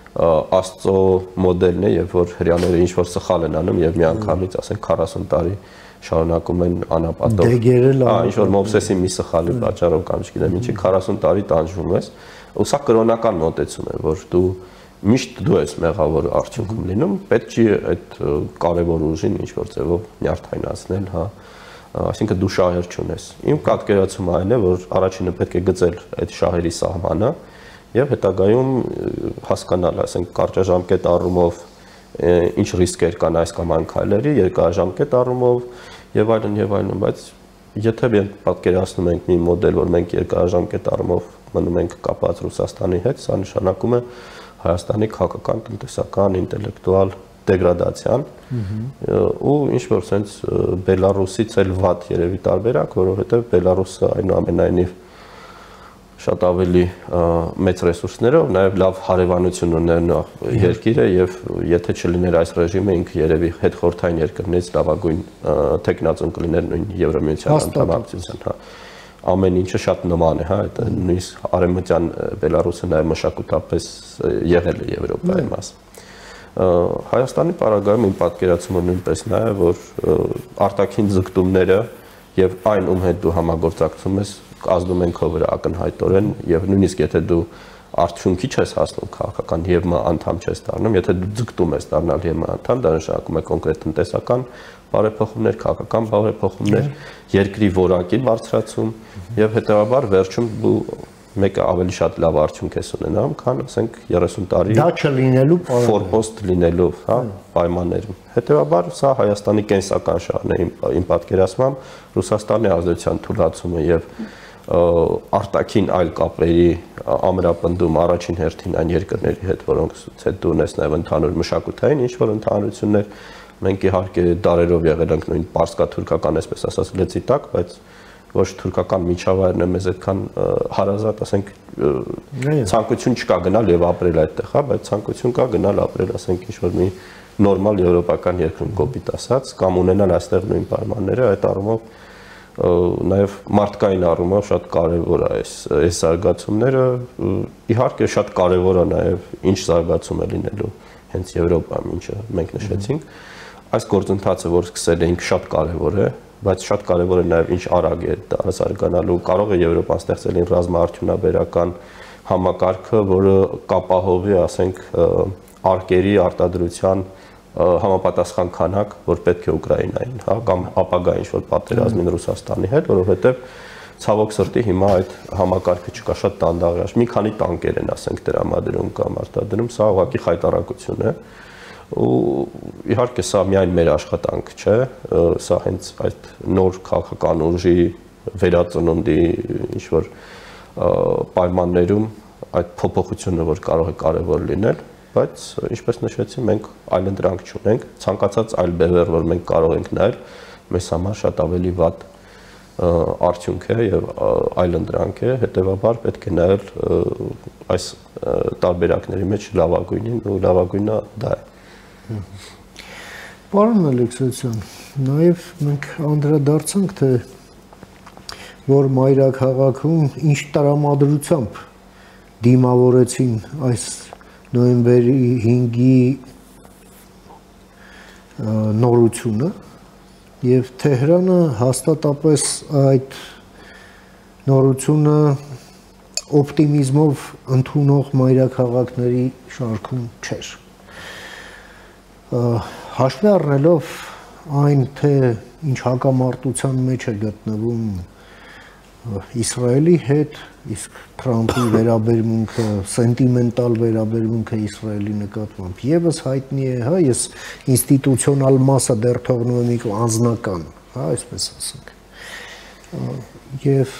Աստծո մոդելն է, երբ որ հрьяաները ինչ-որ սխալ են անում եւ միանգամից, ասենք քառասուն տարի շարունակում են անապատով, ինչ-որ Մովսեսի մի սխալի պատճառով կամ չգիտեմ ինչի քառասուն տարի տանջվում ես, ու սա կրոնական մոտեցում է, որ դու միշտ դու ես մեղավոր արդյունքում լինում, պետք չի այդ կարևոր ուժին ինչ-որ ձևով նյարդայնացնել, հա, այսինքն դու շահեր չունես։ Իմ պատկերացումը այն է, որ առաջինը պետք է գծել այդ շահերի սահմանը եւ հետագայում հասկանալ, ասենք, կարճաժամկետ առումով ինչ ռիսկեր կան այս կամ այն քայլերի, երկարաժամկետ առումով եւ այլն եւ այլն, բայց եթե մենք պատկերացնում ենք մի մոդել, որ մենք երկարաժամկետ առումով մնում ենք կապված Ռուսաստանի հետ, սա նշանակում է Հայաստանի քաղաքական, տնտեսական, ինտելեկտուալ դեգրադացիան ու ինչ որ sense Բելարուսից էլ վատ երևի տարբերակ, որովհետեւ Բելարուսը այնուամենայնիվ շատ ավելի մեծ ռեսուրսներով, նաև լավ հարևանություն ունենող երկիր է եւ եթե չլիներ այս ռեժիմը, ինքը երևի հետխորհրդային երկրներից լավագույն տեխնացուն կլիներ նույն Եվրամիության անդամակցության, հա։ Ամեն ինչը շատ նման է, հա, այդ նույնիսկ արևմտյան Բելարուսը նաև մշակութապես եղել է Եվրոպայի մաս։ Հայաստանի պարագայում իմ պատկերացումը նույնպես նա է, որ արտաքին ձգտումները եւ այն ում հետ դու համագործակցում ես ազդում են քո վրա ակնհայտորեն եւ նույնիսկ եթե դու արդյունքի չես հասնում քաղաքական եւ մը անդամ չես դառնում, եթե դու ձգտում ես դառնալ եւ մը անդամ, դա նշանակում է կոնկրետ տնտեսական բարեփոխումներ, քաղաքական բարեփոխումներ, երկրի որակի բարձրացում եւ հետեւաբար վերջում դու մեկը ավելի շատ լավ արդյունք ես ունենամ, քան ասենք երեսուն տարի դա չլինելու ֆորպոստ լինելով, հա, պայմաններում։ Հետևաբար սա Հայաստանի կենսական շահն է իմ պատկերացմամբ, Ռուսաստանի ազդեցության թուլացումը եւ արտաքին այլ կապերի ամրապնդում առաջին հերթին այն երկրների հետ, որոնց հետ դու ունես նաեւ ընդհանուր մշակութային ինչ որ ընդհանրություններ, մենք իհարկե դարերով եղել ենք նույն պարսկա-թուրքական, այսպես ասած, լծի տակ, բայց ոչ թուրքական միջավայրն է մեզ այդքան հարազատ, ասենք ցանկություն չկա գնալ եւ ապրել այդտեղ, հա, բայց ցանկություն կա գնալ ապրել, ասենք ինչ-որ մի նորմալ եվրոպական երկրում կոպիտ ասած, կամ ունենալ այստեղ նույն պայմանները, այդ առումով նաեւ մարդկային առումով շատ կարեւոր է այս այս զարգացումները, իհարկե շատ կարեւոր է նաեւ ինչ զարգացում է լինելու հենց Եվրոպայում, ինչը մենք նշեցինք, այս գործընթացը, որ սկսել էինք, շատ կարեւոր է, բայց շատ կարևոր է նաև ինչ արագ է դա զարգանալու, կարող է Եվրոպան ստեղծել իր ռազմաարդյունաբերական համակարգը, որը կապահովի, ասենք, արկերի արտադրության համապատասխան քանակ, որ պետք է Ուկրաինային, հա, կամ ապագա ինչ-որ պատերազմին Ռուսաստանի հետ, որովհետև ցավոք սրտի հիմա այդ համակարգը չկա, շատ դանդաղ է, մի քանի տանկեր են, ասենք, տրամադրում կամ արտադրում, սա ուղղակի խայտառակություն է, ու իհարկե սա միայն մեր աշխատանք չէ, սա հենց այդ նոր քաղաքական ուժի վերածնունդի ինչ որ պայմաններում այդ փոփոխությունը որ կարող է կարևոր լինել, բայց ինչպես նշեցի, մենք այլընտրանք չունենք, ցանկացած այլ բևեռ, որ մենք կարող ենք նայել, մեզ համար շատ ավելի վատ արդյունք է եւ այլընտրանք է, հետեւաբար պետք է նայել այս տարբերակների մեջ լավագույնին ու լավագույնը դա է։ Պարոն Ալեքսոսյան, նաեւ մենք անդրադարձանք, թե որ մայրաքաղաքում ինչ տրամադրությամբ դիմավորեցին այս նոյեմբերի հինգի նորությունը եւ Թեհրանը հաստատապես այդ նորությունը օպտիմիզմով ընդունող մայրաքաղաքների շարքում չէր։ Հաշվի առնելով այն, թե ինչ հակամարտության մեջ է գտնվում Իսրայելի հետ, իսկ Թրամփի վերաբերմունքը, սենտիմենտալ վերաբերմունքը Իսրայելի նկատմամբ եւս հայտնի է, հա, ես ինստիտուցիոնալ մասը դեռ թողնում եմ մի անձնական, հա, այսպես ասենք։ Եվ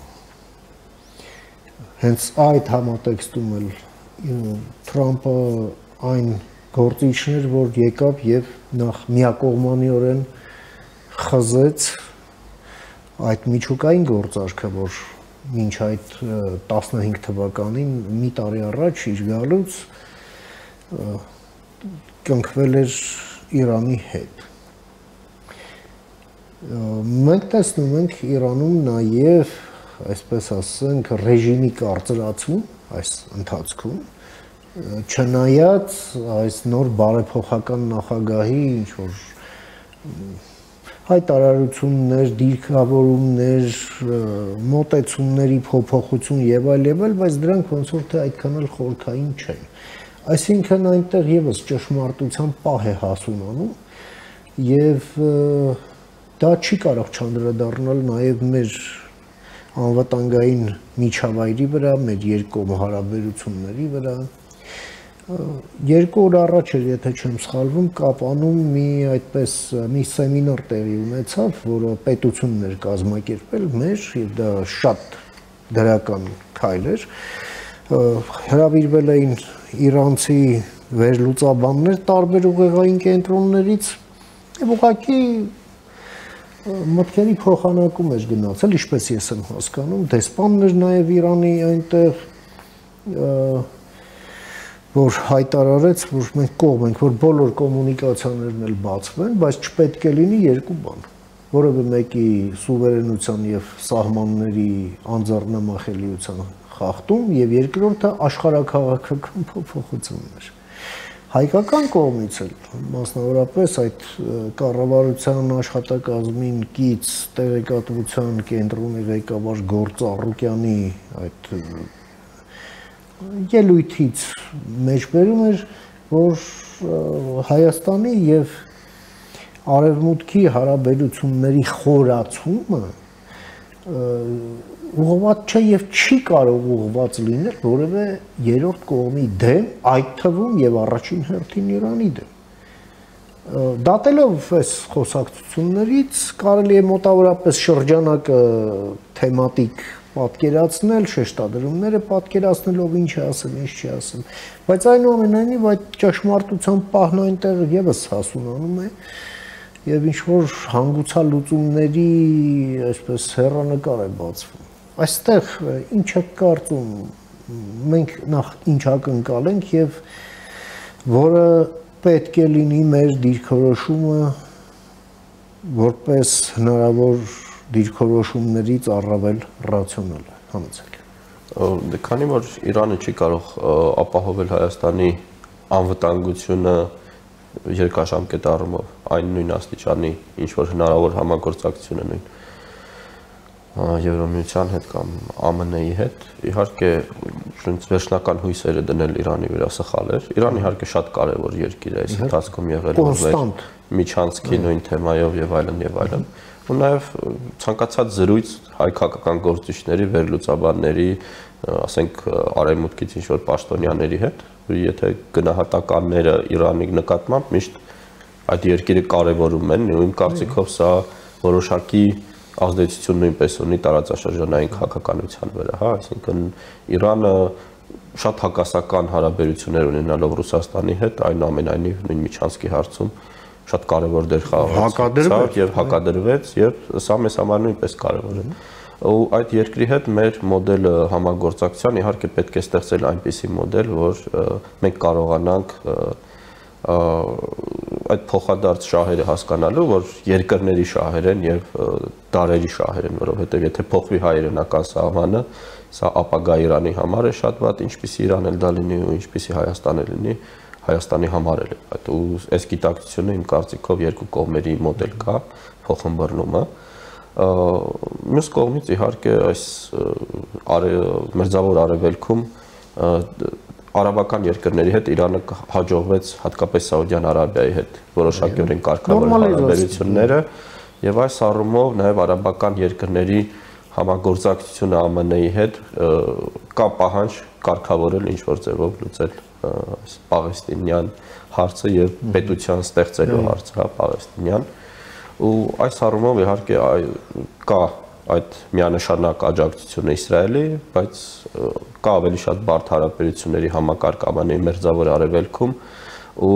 հենց այդ համատեքստում էլ Թրամփը այն գործիչն էր, որ եկավ եւ նախ միակողմանիորեն խզեց այդ միջուկային գործարքը, որ մինչ այդ տասնհինգ թվականին մի տարի առաջ իր գալուց կնքվել էր Իրանի հետ։ Մենք տեսնում ենք Իրանում նաև, այսպես ասենք, ռեժիմի կարծրացում այս ընթացքում, չնայած այս նոր բարեփոխական նախագահի ինչ որ հայտարարություններ, դիրքավորումներ, մոտեցումների փոփոխություն եւ այլ եւ այլ, բայց դրանք ոնց որ թե այդքան էլ խորքային չեն։ Այսինքն այնտեղ եւս ճշմարտության պահ է հասունանում եւ դա չի կարող չանդրադառնալ նաեւ մեր անվտանգային միջավայրի վրա, մեր երկկողմ հարաբերությունների վրա։ Երկու օր առաջ էր, եթե չեմ սխալվում, Կապանում մի այդպես մի սեմինար տեղի ունեցավ, որը պետությունն էր կազմակերպել մեր, եւ դա շատ դրական քայլ էր։ Հրավիրվել էին իրանցի վերլուծաբաններ տարբեր ուղեղային կենտրոններից եւ ուղղակի մտքերի փոխանակում էր գնացել, ինչպես ես եմ հասկանում, դեսպանն էր նաեւ Իրանի այնտեղ որ հայտարարեց, որ մենք կողմ ենք, որ բոլոր կոմունիկացիաներն էլ բացվեն, բայց չպետք է լինի երկու բան, որևէ մեկի սուվերենության եւ սահմանների անձեռնամախելիության խախտում եւ երկրորդը աշխարհաքաղաքական փոփոխություններ։ Հայկական կողմից էլ մասնավորապես այդ կառավարության աշխատակազմին կից տեղեկատվության կենտրոնի ղեկավար Գործ Առուկյանի այդ ելույթից մեջբերում էր, որ Հայաստանի եւ Արևմուտքի հարաբերությունների խորացումը ուղղված չէ եւ չի կարող ուղղված լինել որևէ երրորդ կողմի դեմ, այդ թվում եւ առաջին հերթին Իրանի դեմ։ Դատելով այս խոսակցություններից կարելի է մոտավորապես շրջանակը թեմատիկ պատկերացնել, շեշտադրումները պատկերացնելով ինչ է ասել, ինչ չի ասել, բայց այնուամենայնիվ այդ ճշմարտության պահն այնտեղ եւս հասունանում է եւ ինչ որ հանգուցալուծումների այսպես հեռանկար է բացվում։ Այստեղ ինչ է կարծում, մենք նախ ինչ ակնկալենք եւ որը պետք է լինի մեր դիրքորոշումը որպես հնարավոր դիրքորոշումներից առավել ռացիոնալ է, համեցեք։ Քանի որ Իրանը չի կարող ապահովել Հայաստանի անվտանգությունը երկարաժամկետ առումով, այն նույն աստիճանի, ինչ որ հնարավոր համագործակցությունը նույն Եվրամիության հետ կամ ԱՄՆ -ի հետ, իհարկե վերջնական հույսերը դնել Իրանի վրա սխալ էր։ Իրանը իհարկե շատ կարևոր երկիր է, այս ընթացքում եղել կոնստանտ միջանցքի նույն թեմայով եւ այլն եւ այլն։ Ու նաև ցանկացած զրույց հայ քաղաքական գործիչների, վերլուծաբանների, ասենք արևմուտքից ինչ որ պաշտոնյաների հետ եթե գնահատականները Իրանի նկատմամբ միշտ այդ երկիրը կարևորում են, ու իմ կարծիքով սա որոշակի ազդեցություն նույնպես ունի տարածաշրջանային քաղաքականության վրա, հա, այսինքն Իրանը շատ հակասական հարաբերություններ ունենալով Ռուսաստանի հետ, այնուամենայնիվ նույն Միչանսկի հարցում շատ կարևոր դեր խաղացավ եւ հակադրվեց եւ սա մեզ համար նույնպես կարևոր է։ Ու այդ երկրի հետ մեր մոդելը համագործակցության իհարկե պետք է ստեղծել այնպիսի մոդել, որ մենք կարողանանք այդ փոխադարձ շահերը հասկանալու, որ երկրների շահեր են եւ դարերի շահեր են, որովհետեւ եթե փոխվի հայրենական սահմանը, սա ապագա Իրանի համար է շատ վատ, ինչպիսի Իրան էլ դա լինի ու ինչպիսի Հայաստան էլ լինի, Հայաստանի համար էլ է։ Այդ ու այս գիտակցությունը իմ կարծիքով երկու կողմերի մոդել կա, փոխըմբռնումը։ Մյուս կողմից իհարկե այս մերձավոր արևելքում արաբական երկրների հետ Իրանը հաջողվեց հատկապես Սաուդյան Արաբիայի հետ որոշակիորեն կարգավորել հարաբերությունները եւ այս առումով նաեւ արաբական երկրների համագործակցությունը ԱՄՆ -ի հետ կա պահանջ կարգավորել ինչ որ ձևով լուծել այս պաղեստինյան հարցը եւ պետության ստեղծելու հարցը, հա, պաղեստինյան ու այս առումով իհարկե կա այդ միանշանակ աջակցությունը Իսրայելի, բայց կա ավելի շատ բարդ հարաբերությունների համակարգ ԱՄՆ-ի մերձավոր արևելքում ու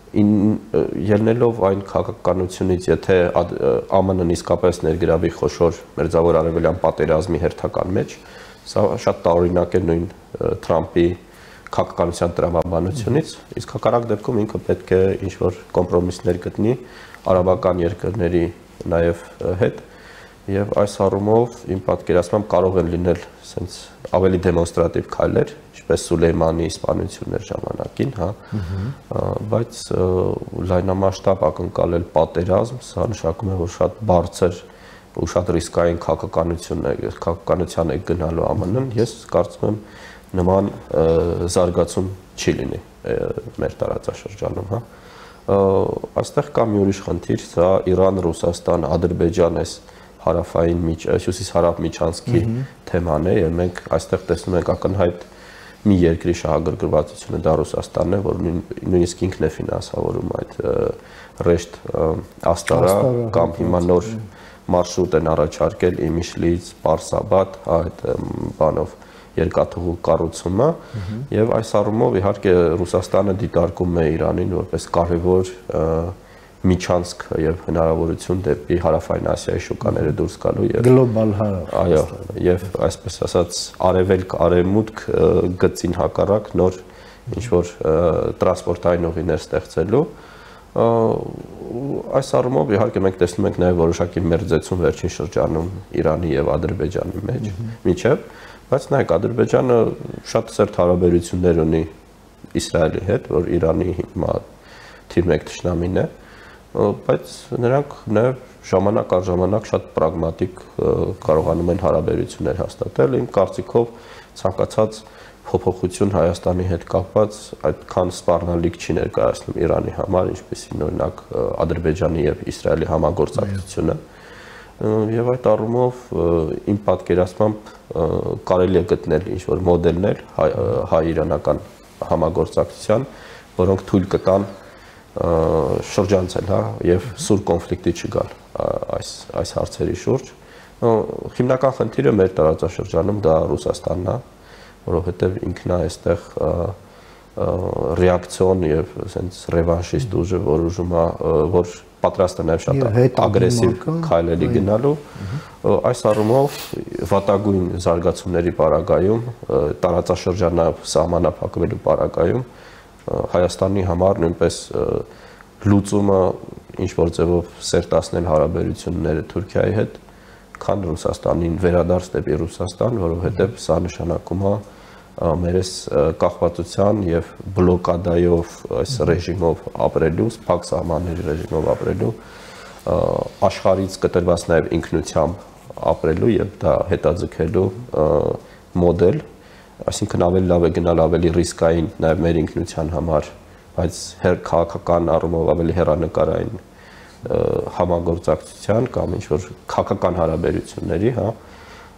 ելնելով այն քաղաքականությունից, եթե ԱՄՆ-ն իսկապես ներգրավի խոշոր մերձավոր արևելյան պատերազմի հերթական մեջ, սա շատ տարօրինակ է նույն Թրամփի քաղաքականության տրամաբանությունից, իսկ հակառակ դեպքում ինքը պետք է ինչ-որ կոմպրոմիսներ գտնի արաբական երկրների նաև հետ եւ այս առումով իմ պատկերացմամբ կարող են լինել sense ավելի դեմոնստրատիվ քայլեր, ինչպես Սուլեյմանի իսպանություններ ժամանակին, հա, բայց լայնամասշտաբ ակնկալել պատերազմ, սա նշանակում է, որ շատ բարձր ու շատ ռիսկային քաղաքականություն է, քաղաքականության է գնալու ԱՄՆ-ն, ես կարծում եմ նման զարգացում չի լինի մեր տարածաշրջանում, հա։ Այստեղ կա մի ուրիշ խնդիր, սա Իրան, Ռուսաստան, Ադրբեջան էս հարավային հյուսիս-հարավ Միչանսկի թեման է եւ մենք այստեղ տեսնում ենք ակնհայտ մի երկրի շահագրգռվածությունը, դա Ռուսաստանն է, որ նույնիսկ ինքն է ֆինանսավորում այդ ռեշտ Աստարա կամ հիմա նոր մարշրուտ են առաջարկել Իմիշլից Պարսաբադ այդ բանով երկաթուղու կառուցումը եւ այս առումով իհարկե Ռուսաստանը դիտարկում է Իրանին որպես կարևոր Միչանսկ եւ հնարավորություն դեպի հարավային Ասիայի շուկաները դուրս գալու եւ գլոբալ հարավ։ Այո, եւ այսպես ասած արևելք արևմուտք գծին հակառակ նոր ինչ որ տրանսպորտային ուղիներ ստեղծելու այս առումով իհարկե մենք տեսնում ենք նաեւ որոշակի մերձեցում վերջին շրջանում Իրանի եւ Ադրբեջանի մեջ միջև, բայց նայեք Ադրբեջանը շատ սերտ հարաբերություններ ունի Իսրայելի հետ, որ Իրանի հիմա թիվ մեկ թշնամին է, բայց նրանք նաև ժամանակ առ ժամանակ շատ պրագմատիկ կարողանում են հարաբերություններ հաստատել, իմ կարծիքով ցանկացած փոփոխություն Հայաստանի հետ կապված այդքան սպառնալիք չի ներկայացնում Իրանի համար, ինչպեսին օրինակ Ադրբեջանի եւ Իսրայելի համագործակցությունը եւ այդ առումով իմ պատկերացմամբ կարելի է գտնել ինչ-որ մոդելներ հայ-իրանական համագործակցության, որոնք թույլ կտան շրջանցել, հա, եւ սուր կոնֆլիկտի չգալ այս այս հարցերի շուրջ։ Հիմնական խնդիրը մեր տարածաշրջանում դա Ռուսաստանն է, որովհետեւ ինքն է այստեղ ռեակցիոն եւ ասենց ռևանշիստ ուժը, որ ուժում է, որ պատրաստ է նաեւ շատ ագրեսիվ քայլերի գնալու։ Այս առումով վատագույն զարգացումների պարագայում, տարածաշրջանով սահմանափակվելու պարագայում Հայաստանի համար նույնպես լուծումը ինչ որ ձևով սերտացնել հարաբերությունները Թուրքիայի հետ, քան Ռուսաստանին վերադարձ դեպի Ռուսաստան, որովհետև սա նշանակում է մերես կախվածության եւ բլոկադայով այս ռեժիմով ապրելու, սփակ սահմանների ռեժիմով ապրելու, աշխարհից կտրված նաեւ ինքնությամբ ապրելու եւ դա հետաձգելու մոդել, այսինքն ավելի լավ է գնալ ավելի ռիսկային նաև մեր ինքնության համար, բայց քաղաքական առումով ավելի հեռանկարային համագործակցության կամ ինչ որ քաղաքական հարաբերությունների, հա,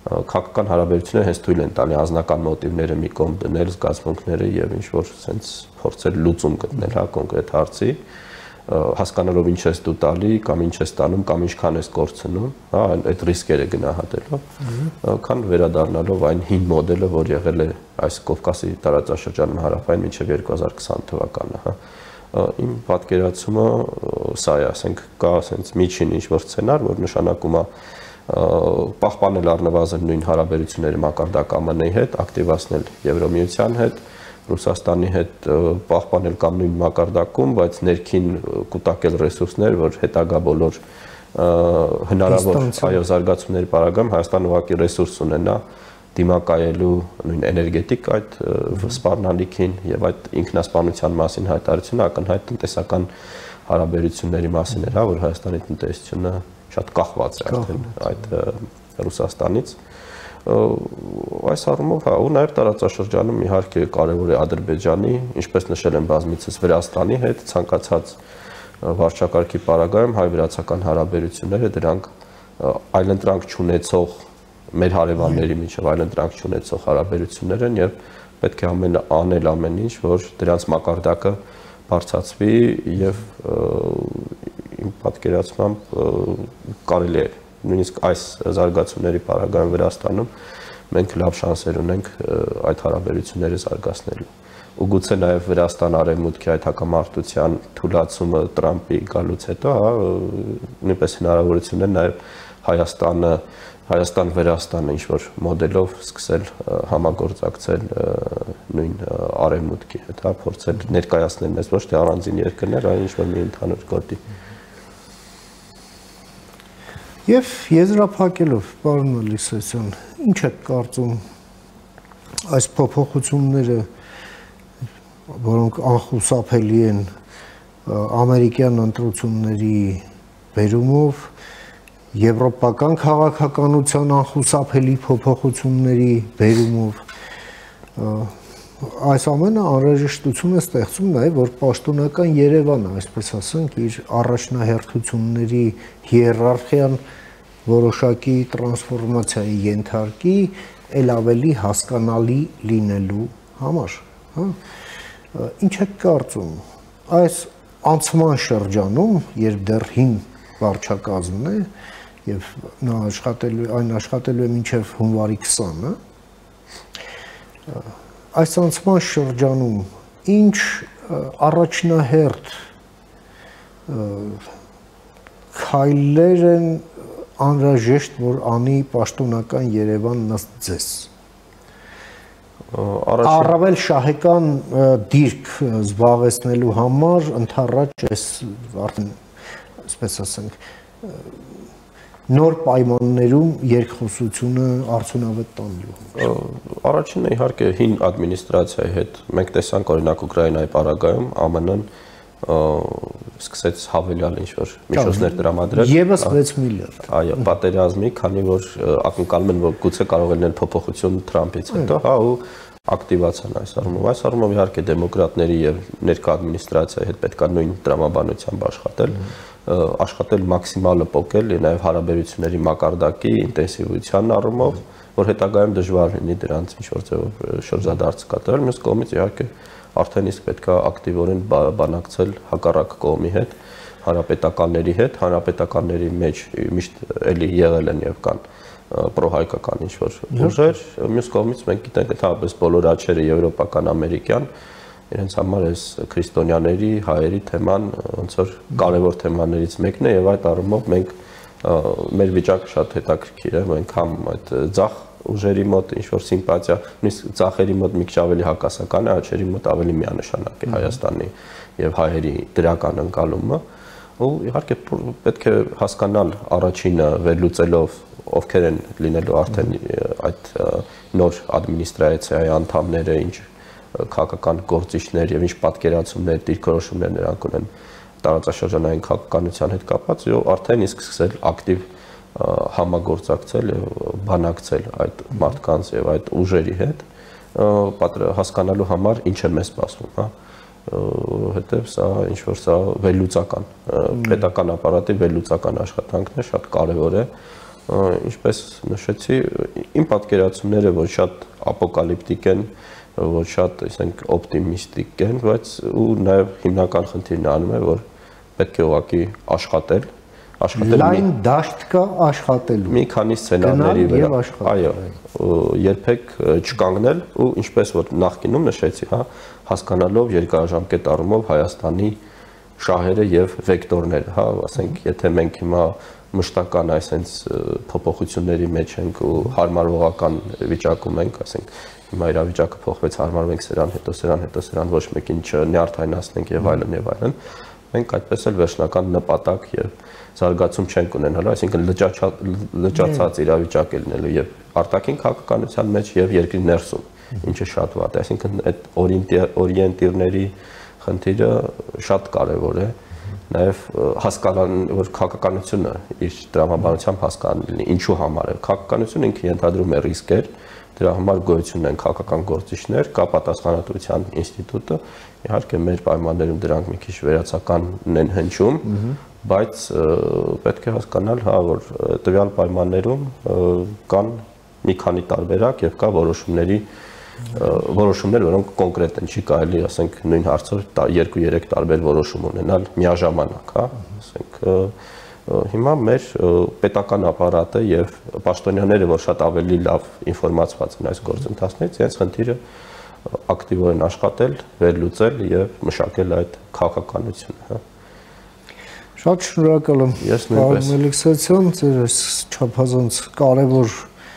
քաղաքական հարաբերությունները հենց թույլ են տալի անձնական մոտիվները մի կողմ դնել, զգացմունքները եւ ինչ որ sense փորձել լուծում գտնել հա կոնկրետ հարցի, հասկանալով ինչ ես դու տալի կամ ինչ ես տանում կամ ինչքան ես կորցնում, հա, այդ ռիսկերը գնահատելով, քան վերադառնալով այն հին մոդելը, որ եղել է այս Կովկասի տարածաշրջանում հարավային մինչև երկու հազար քսան թվականը, հա։ Իմ պատկերացումը սա է, ասենք, կա ասենց միջին ինչ-որ սցենար, որ նշանակում է պահպանել առնվազն նույն հարաբերությունները մակարդակ Ա Մ Ն-ի հետ, ակտիվացնել Եվրոմիության հետ, Ռուսաստանի հետ պահպանել կամ նույն մակարդակում, բայց ներքին կուտակել ռեսուրսներ, որ հետագա բոլոր հնարավոր այո զարգացումների պարագայում Հայաստանը ուղղակի ռեսուրս ունենա դիմակայելու նույն էներգետիկ այդ սպառնալիքին եւ այդ ինքնասպանության մասին հայտարարությունը ակնհայտ տնտեսական հարաբերությունների մասին էր, որ Հայաստանի տնտեսությունը շատ կախված է արդեն այդ Ռուսաստանից։ Այս առումով հա ու նաև տարածաշրջանում իհարկե կարևոր է Ադրբեջանի, ինչպես նշել եմ բազմիցս Վրաստանի հետ ցանկացած վարչակարգի պարագայում հայ-վրացական հարաբերությունները դրանք այլընտրանք չունեցող մեր հարևանների միջև այլընտրանք չունեցող հարաբերություններ են եւ պետք է ամեն անել ամեն ինչ, որ դրանց մակարդակը բարձրացվի եւ իմ պատկերացմամբ կարելի է նույնիսկ այս զարգացումների պարագայում Վրաստանում մենք լավ շանսեր ունենք այդ հարաբերությունները զարգացնելու։ Ու գուցե նաև Վրաստան արևմուտքի այդ հակամարտության թուլացումը Տրամպի գալուց հետո, հա, նույնպես հնարավորություն է նաև Հայաստանը, Հայաստան-Վրաստանը ինչ-որ մոդելով սկսել համագործակցել նույն արևմուտքի հետ, հա, փորձել ներկայացնել մեզ ոչ թե առանձին երկրներ, այլ ինչ-որ մի ընդհանուր գոտի։ Եվ եզրափակելով, պարոն Ալեքսանյան, ինչ եք կարծում այս փոփոխությունները, որոնք անխուսափելի են ամերիկյան ընտրությունների բերումով, եվրոպական քաղաքականության անխուսափելի փոփոխությունների բերումով, այս ամենը անհրաժեշտություն է ստեղծում նաև, որ պաշտոնական Երևանը, այսպես ասենք, իր առաջնահերթությունների հիերարխիան որոշակի տրանսֆորմացիայի ենթարկի, ել ավելի հասկանալի լինելու համար, հա։ Ինչ եք կարծում, այս անցման շրջանում, երբ դեռ հին վարչակազմն է, եւ նա աշխատելու, այն աշխատելու է մինչև հունվարի քսանը, այս անցման շրջանում ինչ առաջնահերթ քայլեր են անհրաժեշտ, որ անի պաշտոնական Երևանն ըստ ձեզ։ Առավել շահեկան դիրք զբաղեցնելու համար ընդառաջ այս արդեն, այսպես ասենք, նոր պայմաններում երկխոսությունը արդյունավետ տանելու։ Առաջինը իհարկե հին ադմինիստրացիայի հետ մենք տեսանք օրինակ Ուկրաինայի պարագայում Ա Մ Ն-ն սկսեց հավելյալ ինչ-որ միջոցներ տրամադրել։ Եվս վեց միլիարդ։ Այո, պատերազմի, քանի որ ակնկալում են, որ գուցե կարող է լինել փոփոխություն Թրամփից հետո, հա, ու ակտիվացան այս առումով։ Այս առումով իհարկե դեմոկրատների եւ ներկա ադմինիստրացիայի հետ պետք է նույն տրամաբանությամբ աշխատել, աշխատել մաքսիմալը փոկել, նաեւ հարաբերությունների մակարդակի ինտենսիվության առումով, որ հետագայում դժվար լինի դրանց ինչ-որ ձևով շրջադարձ կատարել։ Մյուս կողմից իհարկե արդեն իսկ պետք է ակտիվորեն բանակցել հակառակ կողմի հետ, հանրապետականների հետ, հանրապետականների մեջ միշտ էլի եղել են եւ կան պրոհայկական ինչ-որ ուժեր, մյուս կողմից մենք գիտենք, թե հապես բոլոր աչքերը եվրոպական, ամերիկյան, իրենց համար այս քրիստոնյաների, հայերի թեման ոնց որ կարևոր թեմաներից մեկն է եւ այդ առումով մենք մեր վիճակը շատ հետաքրքիր է, մենք համ այդ ձախ ուժերի մոտ ինչ-որ սիմպաթիա, նույնիսկ ձախերի մոտ մի քիչ ավելի հակասական է, աչքերի մոտ ավելի միանշանակ է Հայաստանի եւ հայերի դրական ընկալումը, ու իհարկե պետք է հասկանալ առաջինը վերլուծելով ովքեր են լինելու արդեն այդ նոր ադմինիստրացիայի անդամները, ինչ քաղաքական գործիչներ եւ ինչ պատկերացումներ, դիրքորոշումներ նրանք ունեն տարածաշրջանային քաղաքականության հետ կապված, եւ արդեն իսկ սկսել ակտիվ համագործակցել եւ բանակցել այդ մարդկանց եւ այդ ուժերի հետ, հասկանալու համար ինչ է մեզ սպասվում, հա, որովհետեւ սա ինչ որ սա վերլուծական պետական ապարատի վերլուծական աշխատանքն է, շատ կարեւոր է, Ինչպես նշեցի, իմ պատկերացումները որ շատ ապոկալիպտիկ են, որ շատ, ասենք, օպտիմիստիկ են, բայց ու նաև հիմնական խնդիրն անում է, որ պետք է ուղղակի աշխատել, աշխատել լայն դաշտ կա աշխատելու։ Մի քանի սցենարների վրա, այո, երբեք չկանգնել ու ինչպես որ նախկինում նշեցի, հա, հասկանալով երկարաժամկետ առումով Հայաստանի շահերը եւ վեկտորները, հա, ասենք, եթե մենք հիմա մշտական այսպես փոփոխությունների մեջ ենք ու հարմարողական վիճակում ենք, ասենք, հիմա իրավիճակը փոխվեց, հարմարվում ենք սրան, հետո սրան, հետո սրան, ոչ մեկին չնյարդայնացնենք եւ այլն եւ այլն, մենք այդպես էլ վերջնական նպատակ եւ զարգացում չենք ունենալու, այսինքն լճացած իրավիճակ է լինելու եւ արտաքին քաղաքականության մեջ եւ երկրի ներսում, ինչը շատ վատ է, այսինքն այդ օրիենտիրների խնդիրը շատ կարեւոր է, նաեւ հասկանալ, որ քաղաքականությունը իր դրամաբանությամբ հասկանալի լինի, ինչու համար է, քաղաքականությունը ինքը ենթադրում է ռիսկեր, դրա համար գոյություն են քաղաքական գործիչներ, կա պատասխանատվության ինստիտուտը, իհարկե մեր պայմաններում դրանք մի քիչ վերացական են հնչում, բայց պետք է հասկանալ, հա, որ տվյալ պայմաններում կան մի քանի տարբերակ եւ կա որոշումների որոշումներ, որոնք կոնկրետ են, չի կարելի, ասենք, նույն հարցով երկու-երեք տարբեր որոշում ունենալ միաժամանակ, հա, ասենք, հիմա մեր պետական ապարատը եւ պաշտոնյաները, որ շատ ավելի լավ ինֆորմացված են այս գործընթացներից, իրենց խնդիրը ակտիվորեն աշխատել, վերլուծել եւ մշակել այդ քաղաքականությունը, հա։ Շատ շնորհակալ եմ, պարոն Մելիքսյան, ձեր այս չափազանց կարևոր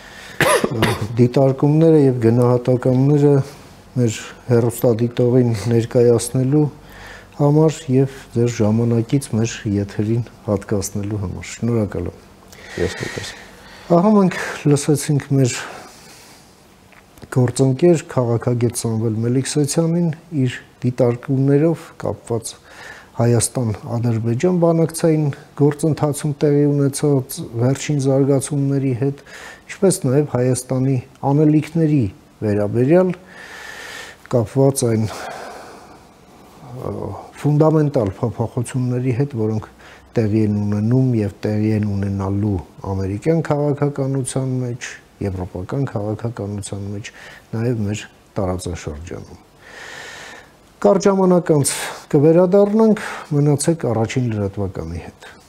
դիտարկումները եւ գնահատականները մեր հեռուստադիտողին ներկայացնելու համար եւ ձեր ժամանակից մեր եթերին հատկացնելու համար։ Շնորհակալ եմ։ Ես նույնպես։ Ահա մենք լսեցինք մեր գործընկեր քաղաքագետ Սամվել Մելիքսյանին իր դիտարկումներով կապված Հայաստան-Ադրբեջան բանակցային գործընթացում տեղի ունեցած վերջին զարգացումների հետ, ինչպես նաև Հայաստանի անելիքների վերաբերյալ կապված այն ֆունդամենտալ փոփոխությունների հետ, որոնք տեղի են ունենում եւ տեղի են ունենալու ամերիկյան քաղաքականության մեջ, եվրոպական քաղաքականության մեջ, նաև մեր տարածաշրջանում։ Կարճ ժամանակ անց կվերադառնանք, մնացեք առաջին լրատվականի հետ։